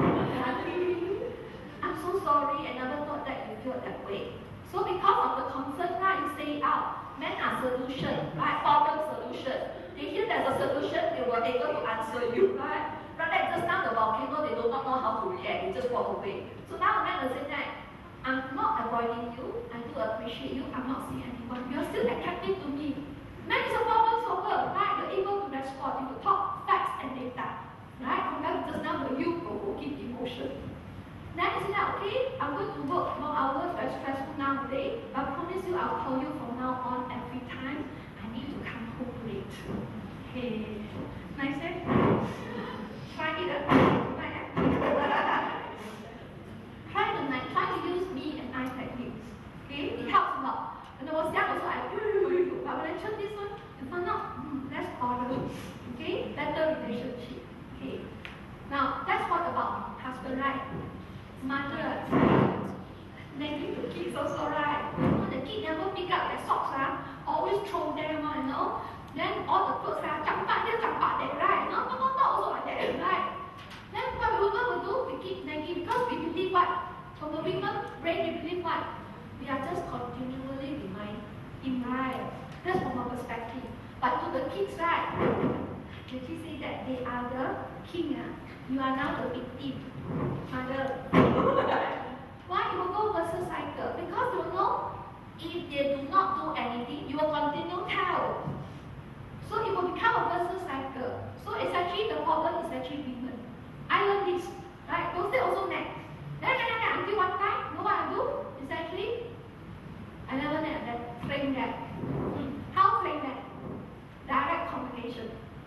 I'm so sorry. I never thought that you feel that way. So because of the concern, right, you say it out. Men are solution, right? Problem solution. They hear there's a solution, they were able to answer you, right? Rather than just now the volcano, they do not know how to react. They just walk away. So now men will say that I'm not avoiding you. I do appreciate you. I'm not seeing anyone. You're still attractive to me. Man is a problem solver, right? You're able to respond. You talk facts and data, right? Compared to just now the you provoking emotion. Then is that okay? I'm going to work more hours, very stressful now today, but I promise you I'll call you from now on every time I need to come home late. Okay. Nice, eh? Try it. Try to use me and I techniques. Okay? It helps a lot. When I was young also I but when I chose this one, I found out less bother. Okay? Better relationship. Okay. Now that's what about husband, right? Mother, nagging the kids also, right? When the kid never pick up their socks, always throw them, you know. Then all the clothes campak there, right? No, also like that, right? Then what women will do, we keep nagging because we believe what? From the women brain, we believe what? We are just continually reminding him, right? That's from our perspective. But to the kids, right? The kids say that they are the king, you are now the victim. Mother. Why it will go versus cycle? Because you know, if they do not do anything, you will continue tell. So it will become a versus cycle. So it's actually the problem is actually women. I learned this, right? Those days also nag. Then until one time, you know what I do? It's actually I never nag that, train that. How train that? Direct communication.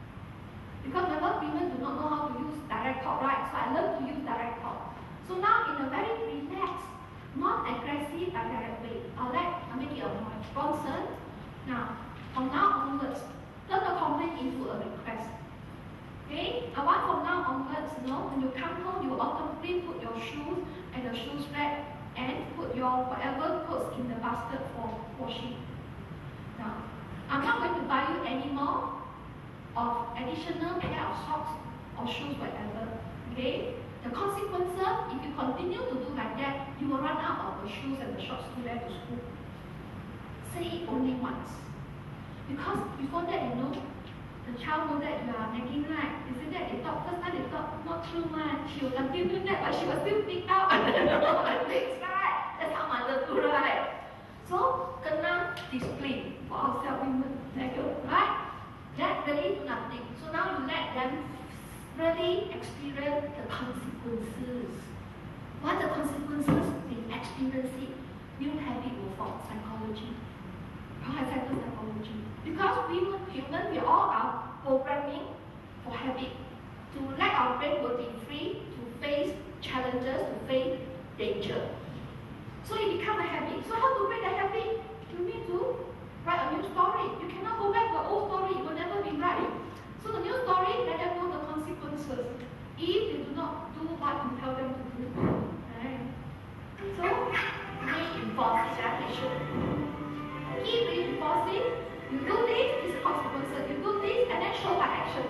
when you come home, you automatically put your shoes and the shoes rack and put your whatever clothes in the basket for washing. Now, I'm not going to buy you any more of additional pair of socks or shoes, whatever. Okay? The consequences, if you continue to do like that, you will run out of the shoes and the shorts to wear to school. Say it only once. Because before that, the child knows that you are nagging, right? Isn't that they thought, first time they thought, not true, man. She will continue that, but she will still pick up things, right? That's how mother do, right? So, kena discipline for ourselves women, right? That really do nothing. So now you let them really experience the consequences. What are the consequences? They experience it. New habit will form. Psychology. Psychology. Because we human, we all are programming for habit. To let our brain will be free to face challenges, to face danger. So it becomes a habit. So how to break the habit? You need to write a new story. You cannot go back to the old story. It will never be right. So the new story, let them know the consequences if they do not do what you tell them to do. Right? So reinforce it. They should keep reinforcing. You do this, this is consequences. You do this, and then show by action.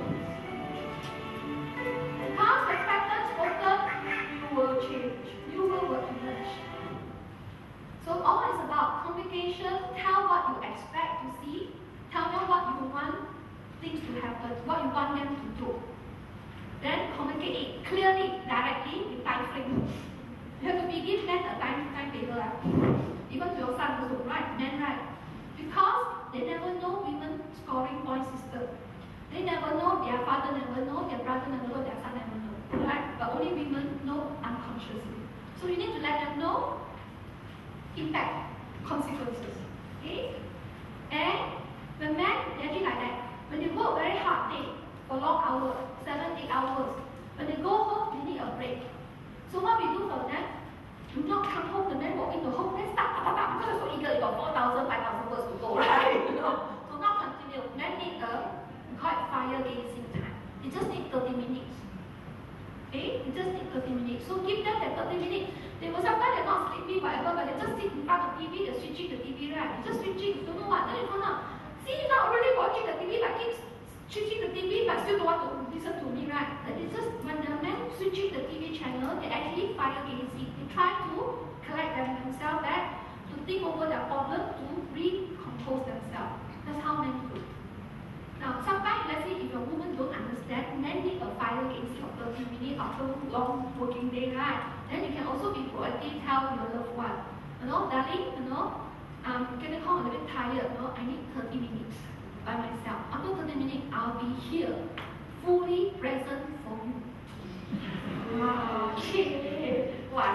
Because the pattern spoken, you will change. You will emerge. So all is about communication. Tell what you expect to see. Tell them what you want things to happen, what you want them to do. Then communicate it clearly, directly, with time frame. You have to begin then a timetable. Even to your son also, right? Men, right? Because they never know women scoring point system. They never know, their father never know, their brother never know, their son never know. Right? But only women know unconsciously. So you need to let them know impact, consequences. Okay? And when men, they're actually like that. When they work very hard day for long hours, 7-8 hours, when they go home, they need a break. So what we do for them, do not come home, the men walk into home, then start, because they're so eager, you got 4,000, 5,000 words to go, right? So not continue. Men need we call it fire gazing time. They just need 30 minutes. Okay? They just need 30 minutes. So give them that 30 minutes. They will sometimes they're not sleepy, whatever, but they just sit in front of TV, they're switching the TV, right? They're just switching, you don't know what, then you turn on. See, not really watching the TV, but keep switching the TV, but still don't want to listen to me, right? But it's just when the men switching the TV channel, they actually fire gazing. They try to collect themselves back, to think over their problem, to recompose themselves. That's how men do. Now, sometimes, let's say if your woman don't understand, men need a fire gazing of 30 minutes after a long working day, right? Then you can also be proactive, tell your loved one, darling, I'm going to come a little bit tired, I need 30 minutes by myself. After 30 minutes, I'll be here, fully present for you. Okay.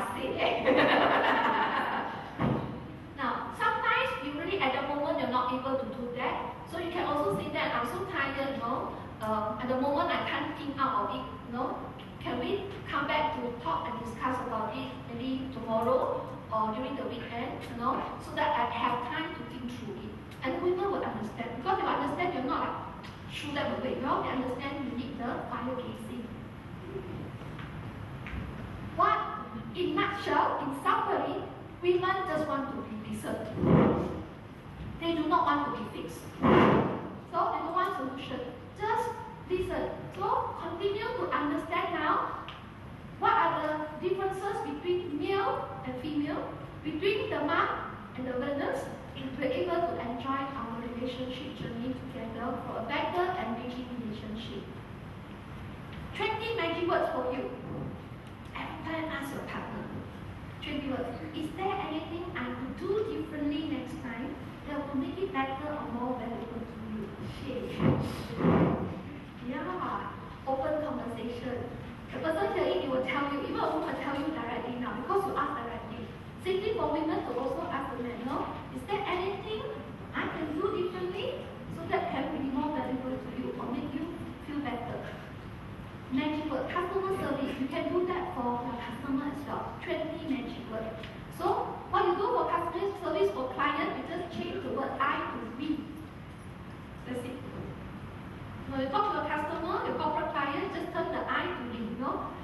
Now, sometimes you really at the moment you're not able to do that. So you can also say that I'm so tired, at the moment I can't think out of it, Can we come back to talk and discuss about it maybe tomorrow or during the weekend, so that I have time to think through it. And women will understand, because they will understand you're not like, shoo them away, they understand you need the fire gazing. What, in nutshell, in summary, women just want to be listened. They do not want to be fixed. So they don't want solution. Just listen. So continue to understand now what are the differences between male and female, between the mom and the Venus, if we're able to enjoy our relationship journey together for a better and making relationship. 20 magic words for you. Every time ask your partner. 20 words. Is there anything I could do differently next time that will make it better or more valuable to you? Yeah. Open conversation. The person hearing it will tell you, even a woman will tell you directly now, because you ask directly. Same thing for women to also ask the men, is there anything I can do differently so that can be more valuable to you or make you feel better? Magic word, customer service, you can do that for your customer as well. 20 magic words. So, what you do for customer service for client, you just change the word I to we. That's it. When you talk to your customer, your corporate client, just turn the I to we,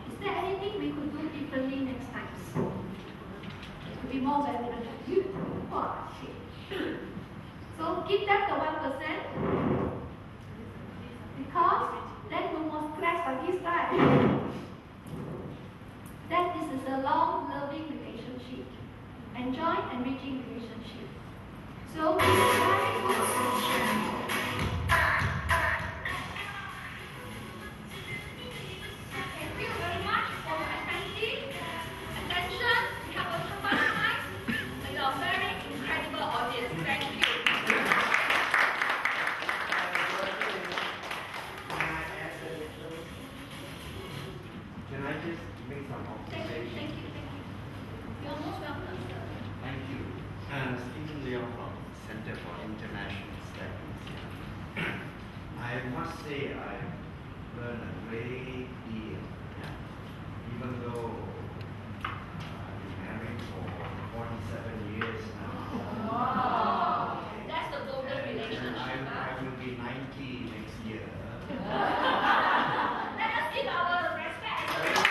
be more than you. Oh, shit. So give that the 1%, because that will most crash by this time. That this is a long, loving relationship, enjoy, enriching relationship. So, Thank you very much for your attention. We have a fun time with a very incredible audience. Thank you. Can I just make some observations? Thank you. You're most welcome, sir. Thank you. Stephen Leon from Center for International Studies. I must say I've learned a great deal. Even though I've been married for 47 years now. That's the golden And relationship. I will be 90 next year. Let us give our respect.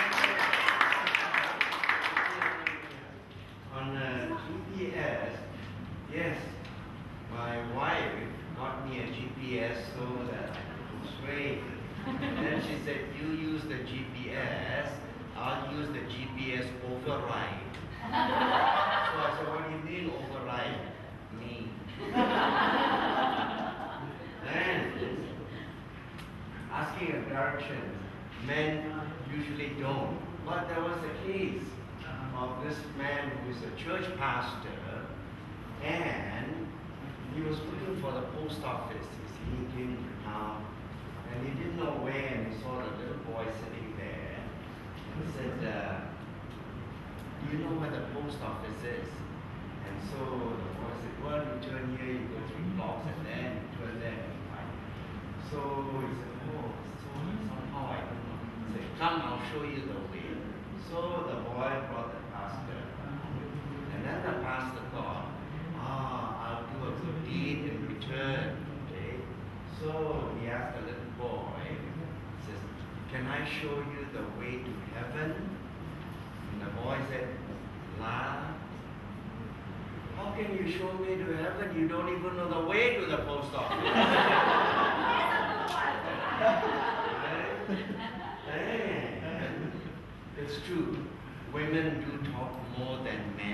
On GPS, yes, my wife got me a GPS so that I could go straight. Then she said, you use the GPS, I'll use the GPS override. So I said, what do you mean override? Me. Then, asking a direction, men usually don't. But there was a case of this man who is a church pastor, and he was looking for the post office. You see, he came to town, and he didn't know where, and he saw the little boy sitting there. And he said, do you know where the post office is? And so the boy said, well, you turn here, you go 3 blocks, and then you turn there, and you find it. So he said, oh, so somehow I don't know. He said, come, I'll show you the way. So the boy brought the pastor, and then the pastor thought, I'll do a good deed in return, okay? So he asked the little boy, he says, can I show you the way to heaven? And the boy said, La, how can you show me to heaven? You don't even know the way to the post office. It's true. Women do talk more than men.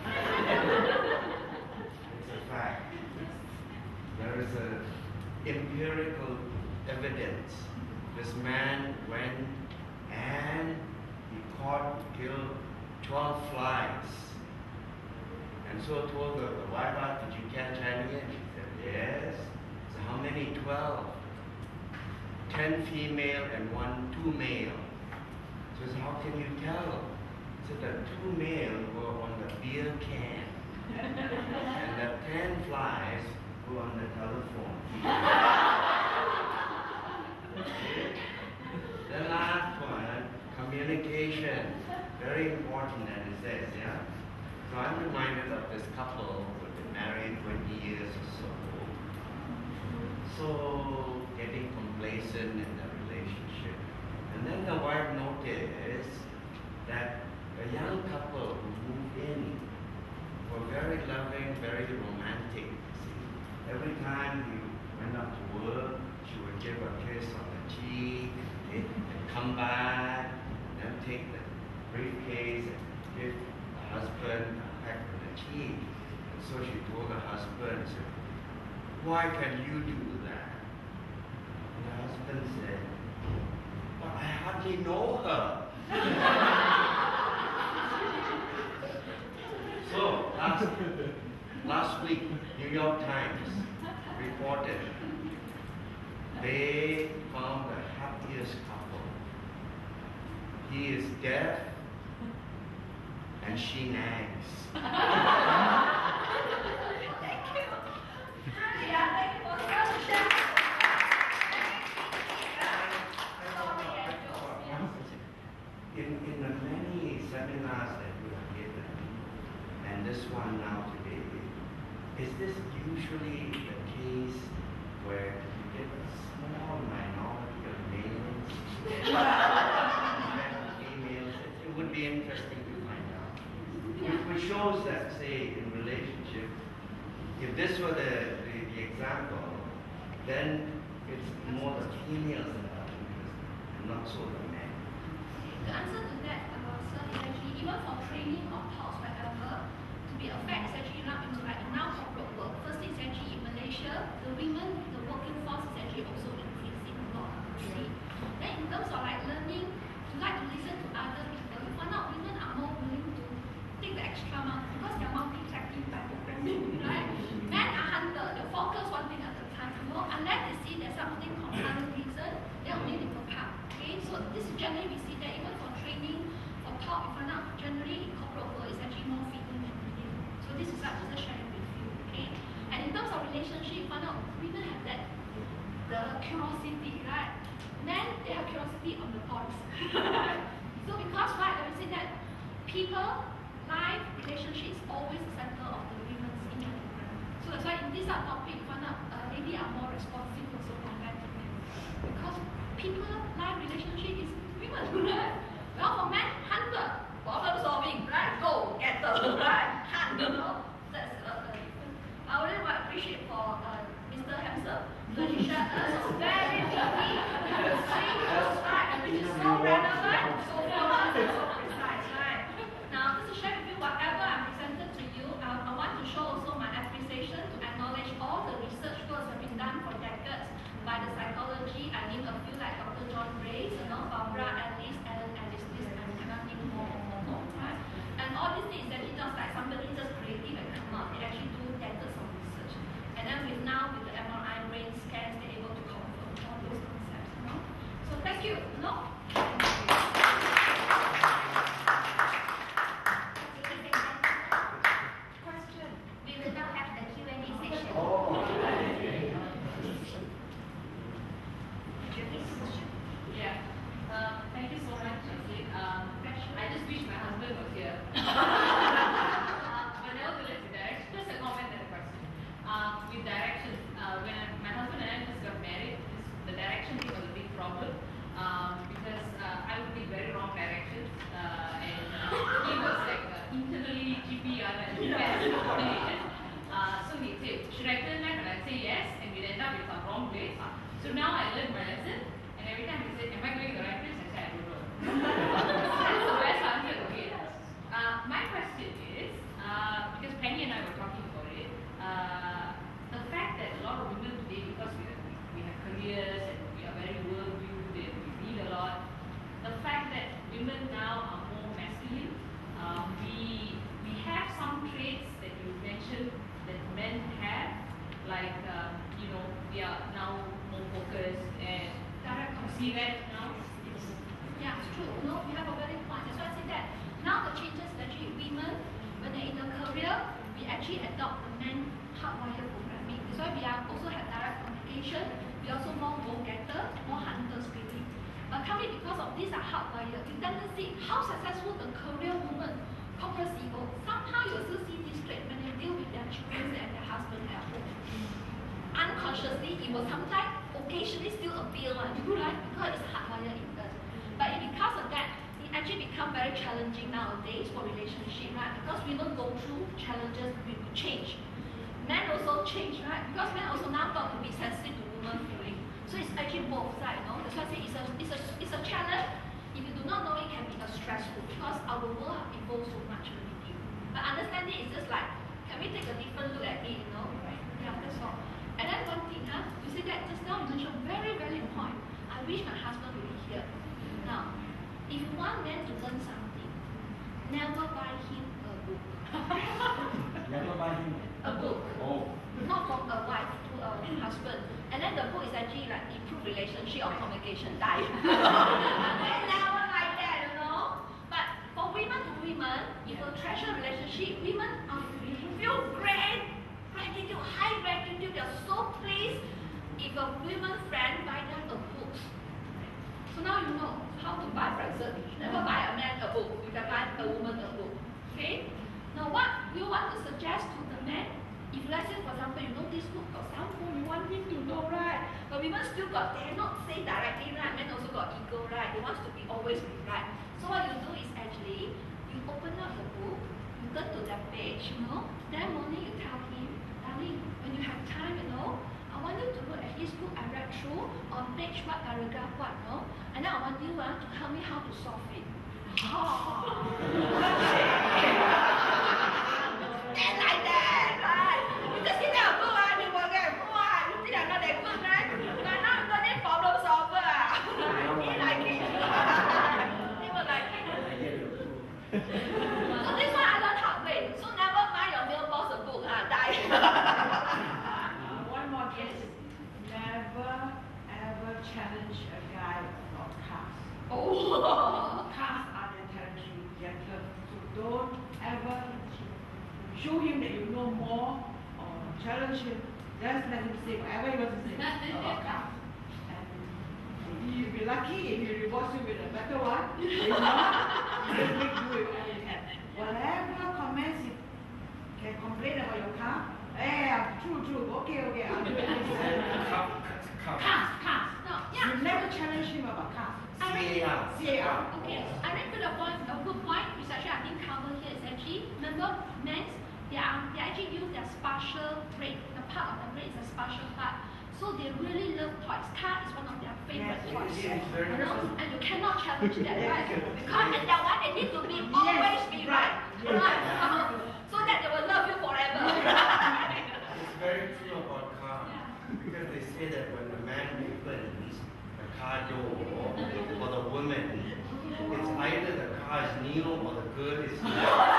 It's a fact. There is empirical evidence. This man went and he killed 12 flies. And so told the wife, did you catch any? And she said, yes. So how many? 12. 10 female and 2 male. So he said, how can you tell? So the 2 male were on the beer can. And the 10 flies were on the telephone. The last one, communication. Very important, and it says, yeah? So I'm reminded of this couple who had been married 20 years or so. So getting complacent in the relationship. And then the wife noticed that a young couple who moved in were very loving, very romantic. See? Every time he went up to work, she would give a kiss on the cheek, and come back, and then take the briefcase and give the husband a peck on the cheek. And so she told her husband, said, why can you do that? And the husband said, but I hardly know her. So, last week, New York Times reported they found the happiest couple. He is deaf and she nags. In the many seminars that we have given, and this one now today, is this usually the case where you get a small minority of males and females? It would be interesting to find out. which shows that, say, in relationship, if this were the example, then it's more the females that are doing this, not so the men. The answer to that, sir, is actually even for training or talks, whatever, to be a fact is actually not like in now corporate work. Firstly, it's actually in Malaysia, the women, the working force is actually also increasing a lot. See? Then in terms of like learning, to like to listen to other people, we find out women are more willing to take the extra mile because they're multitasking by programming, right? Men are hunter, they focus one thing at a time, unless they see there's something compelling reason, they only need to come. Okay, so this is generally we see that even for training, for talk, we find out generally in corporate world is actually more female than male. So this is what I'm just sharing with you. Okay, and in terms of relationship, we find out women have that the curiosity, right? Men they have curiosity on the toys. So because right, let me say that people, life, relationship is always the center of the women's income. So that's why in this topic, we find out ladies are more responsive also compared to men. Because people, life, relationship is women, right? Well, for men, hunter, problem solving, right? Go, get the right, hunt, that's different. I really would appreciate for Mr. Hamster, because he shared us a very deeply, right, which is so relevant, so focused, and so precise, right? Now, just to share with you whatever I presented to you, I want to show also my appreciation to acknowledge all the research works have been done for decades by the psychology. I mean, a few like Dr. John Gray, Barbara Ellis, Ellen Ellis, this, and I cannot name more, right? And all these things is actually just like somebody just creative and come up. They actually do decades of research. And then with now, with the MRI brain scans, they're able to confirm all those concepts, So thank you, Question. We will now have the Q&A session. Yeah. Thank you so much, Jesse. I just wish my husband was here. But nevertheless, just a comment and a question. With directions, when my husband and I just got married, the direction thing was a big problem because I would take very wrong directions and he was like internally GPR and coordination. So he'd say, should I turn left? And I'd say yes, and we'd end up in some wrong place. So now I learned my lesson. And every time he said, am I going the right place? I said, I don't know. That's the best answer, okay? My question is, because Penny and I were talking about it, the fact that a lot of women today, because we have careers and we are very worldview and we read a lot, the fact that women now are more masculine, we have some traits that you mentioned that men have, like, we are now more focused and direct see that now? Yeah, it's true. We have a very point. That's why I say that now the changes is actually women, when they're in a career, we actually adopt the men hardwire programming. That's why we also have direct communication. We also more go-getter, more hunters really. But coming because of these are hardwire, you tend to see how successful the career woman, corporate CEO, somehow you also see this trait when they deal with their children and their husband at home. Unconsciously, it will sometimes occasionally still appear right? Because it's hardwired in us. But because of that, it actually become very challenging nowadays for relationship, right? Because women go through challenges with change. Men also change, right? Because men also now got to be sensitive to women feeling. So it's actually both sides, That's why I say it's a challenge. If you do not know, it can be a stressful because our world evolves so much already. But understanding is just like, can we take a different look at it, Right? Yeah, that's all. And then one thing, you see that just now you mentioned very, very important. I wish my husband would be here. Now, if you want men to learn something, never buy him a book. Never buy him a book. Oh. Not from a wife to a husband. And then the book is actually like improve relationship or communication diet. Never like that, But for women to women, if you treasure relationship, women feel great. Gratitude, high gratitude, they're so pleased if a women friend buy them a book. So now you know how to buy present. Never buy a man a book, you can buy a woman a book. Okay? Now what we want to suggest to the men, if let's say for example, this book got something you want him to know, right? But women still got, they cannot say directly, right? Men also got ego, right? They want to be always be right. So what you do is actually, you open up the book, you you turn to that page, then morning you tell him, darling, when you have time, I want you to look at this book I read through on page what, paragraph what, and then I want you to tell me how to solve it. And like that, right? You just sit there and book, you will get what? You think I'm not that good, right? But now I'm not that problem solver. They like it. They will like it. So this one I learned hard way. So never mind your male boss a book, die. One more guess. Never ever challenge a guy about cars. Oh. Cars are the territory, gentle. So don't ever show him that you know more or challenge him. Just let him say whatever he wants to say about cars. And you'll be lucky if he rewards you with a better one. If not, you just make do it. Whatever comments he can complain about your car, true, okay, I'll do it next time. Cars. No, yeah. You never challenge him about cars. CAR. Okay, I read to the point, a good point, which actually I think covered here is actually, remember, men, they actually use their spatial brain. The part of the brain is a spatial part. So they really love toys. Car is one of their favorite toys. And you cannot challenge that, right? Because and that one, they need to be always be right. So that they will love you forever. It's very true about cars. Because they say that when the man opens the car door for the woman, it's either the car is new or the girl is new.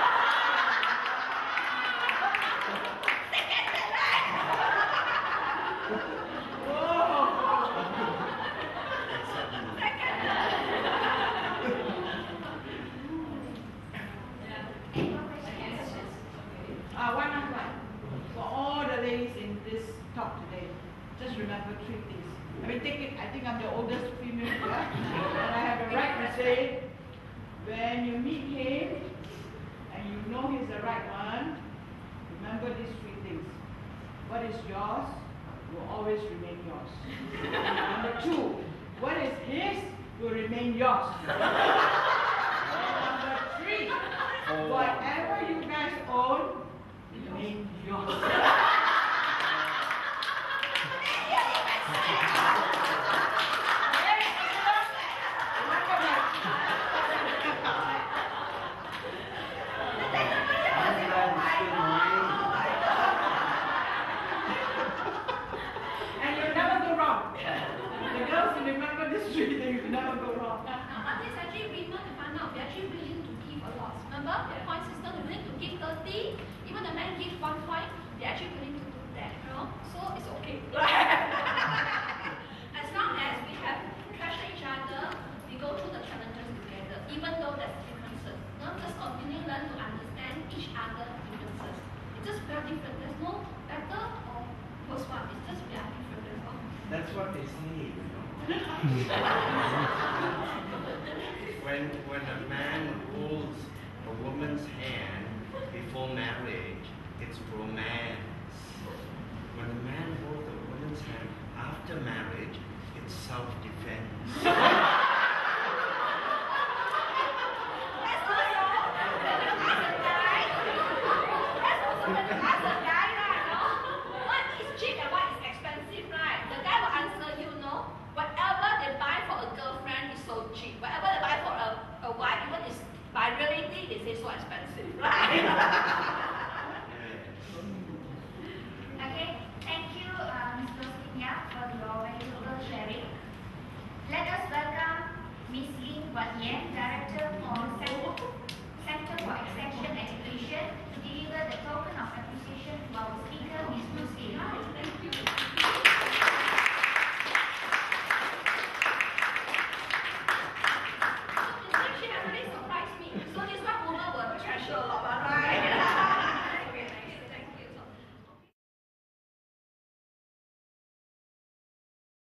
One last one. For all the ladies in this talk today, just remember 3 things. I think I'm the oldest female here, and I have the right to say, when you meet him and you know he's the right one, remember these 3 things. What is yours will always remain yours. Number 2, what is his will remain yours. Number 3, whatever you guys own, remain yours. And you'll never go wrong. The girls will remember this 3 things, you'll never go wrong. What is actually women to find out, they're actually willing to give a lot. Remember, the point system, they're willing to give 30, even the man gives 1 point, they're actually willing to do that, So it's okay. As long as we have treasure each other, we go through the challenges together, even though there's differences. Just continue learn to understand each other's differences. It's just very different. There's no better or worse one. It's just we are different. That's all. That's what they say, When a man holds a woman's hand before marriage, it's romance. When a man holds a woman's hand after marriage, it's self-defense. That's also the guy.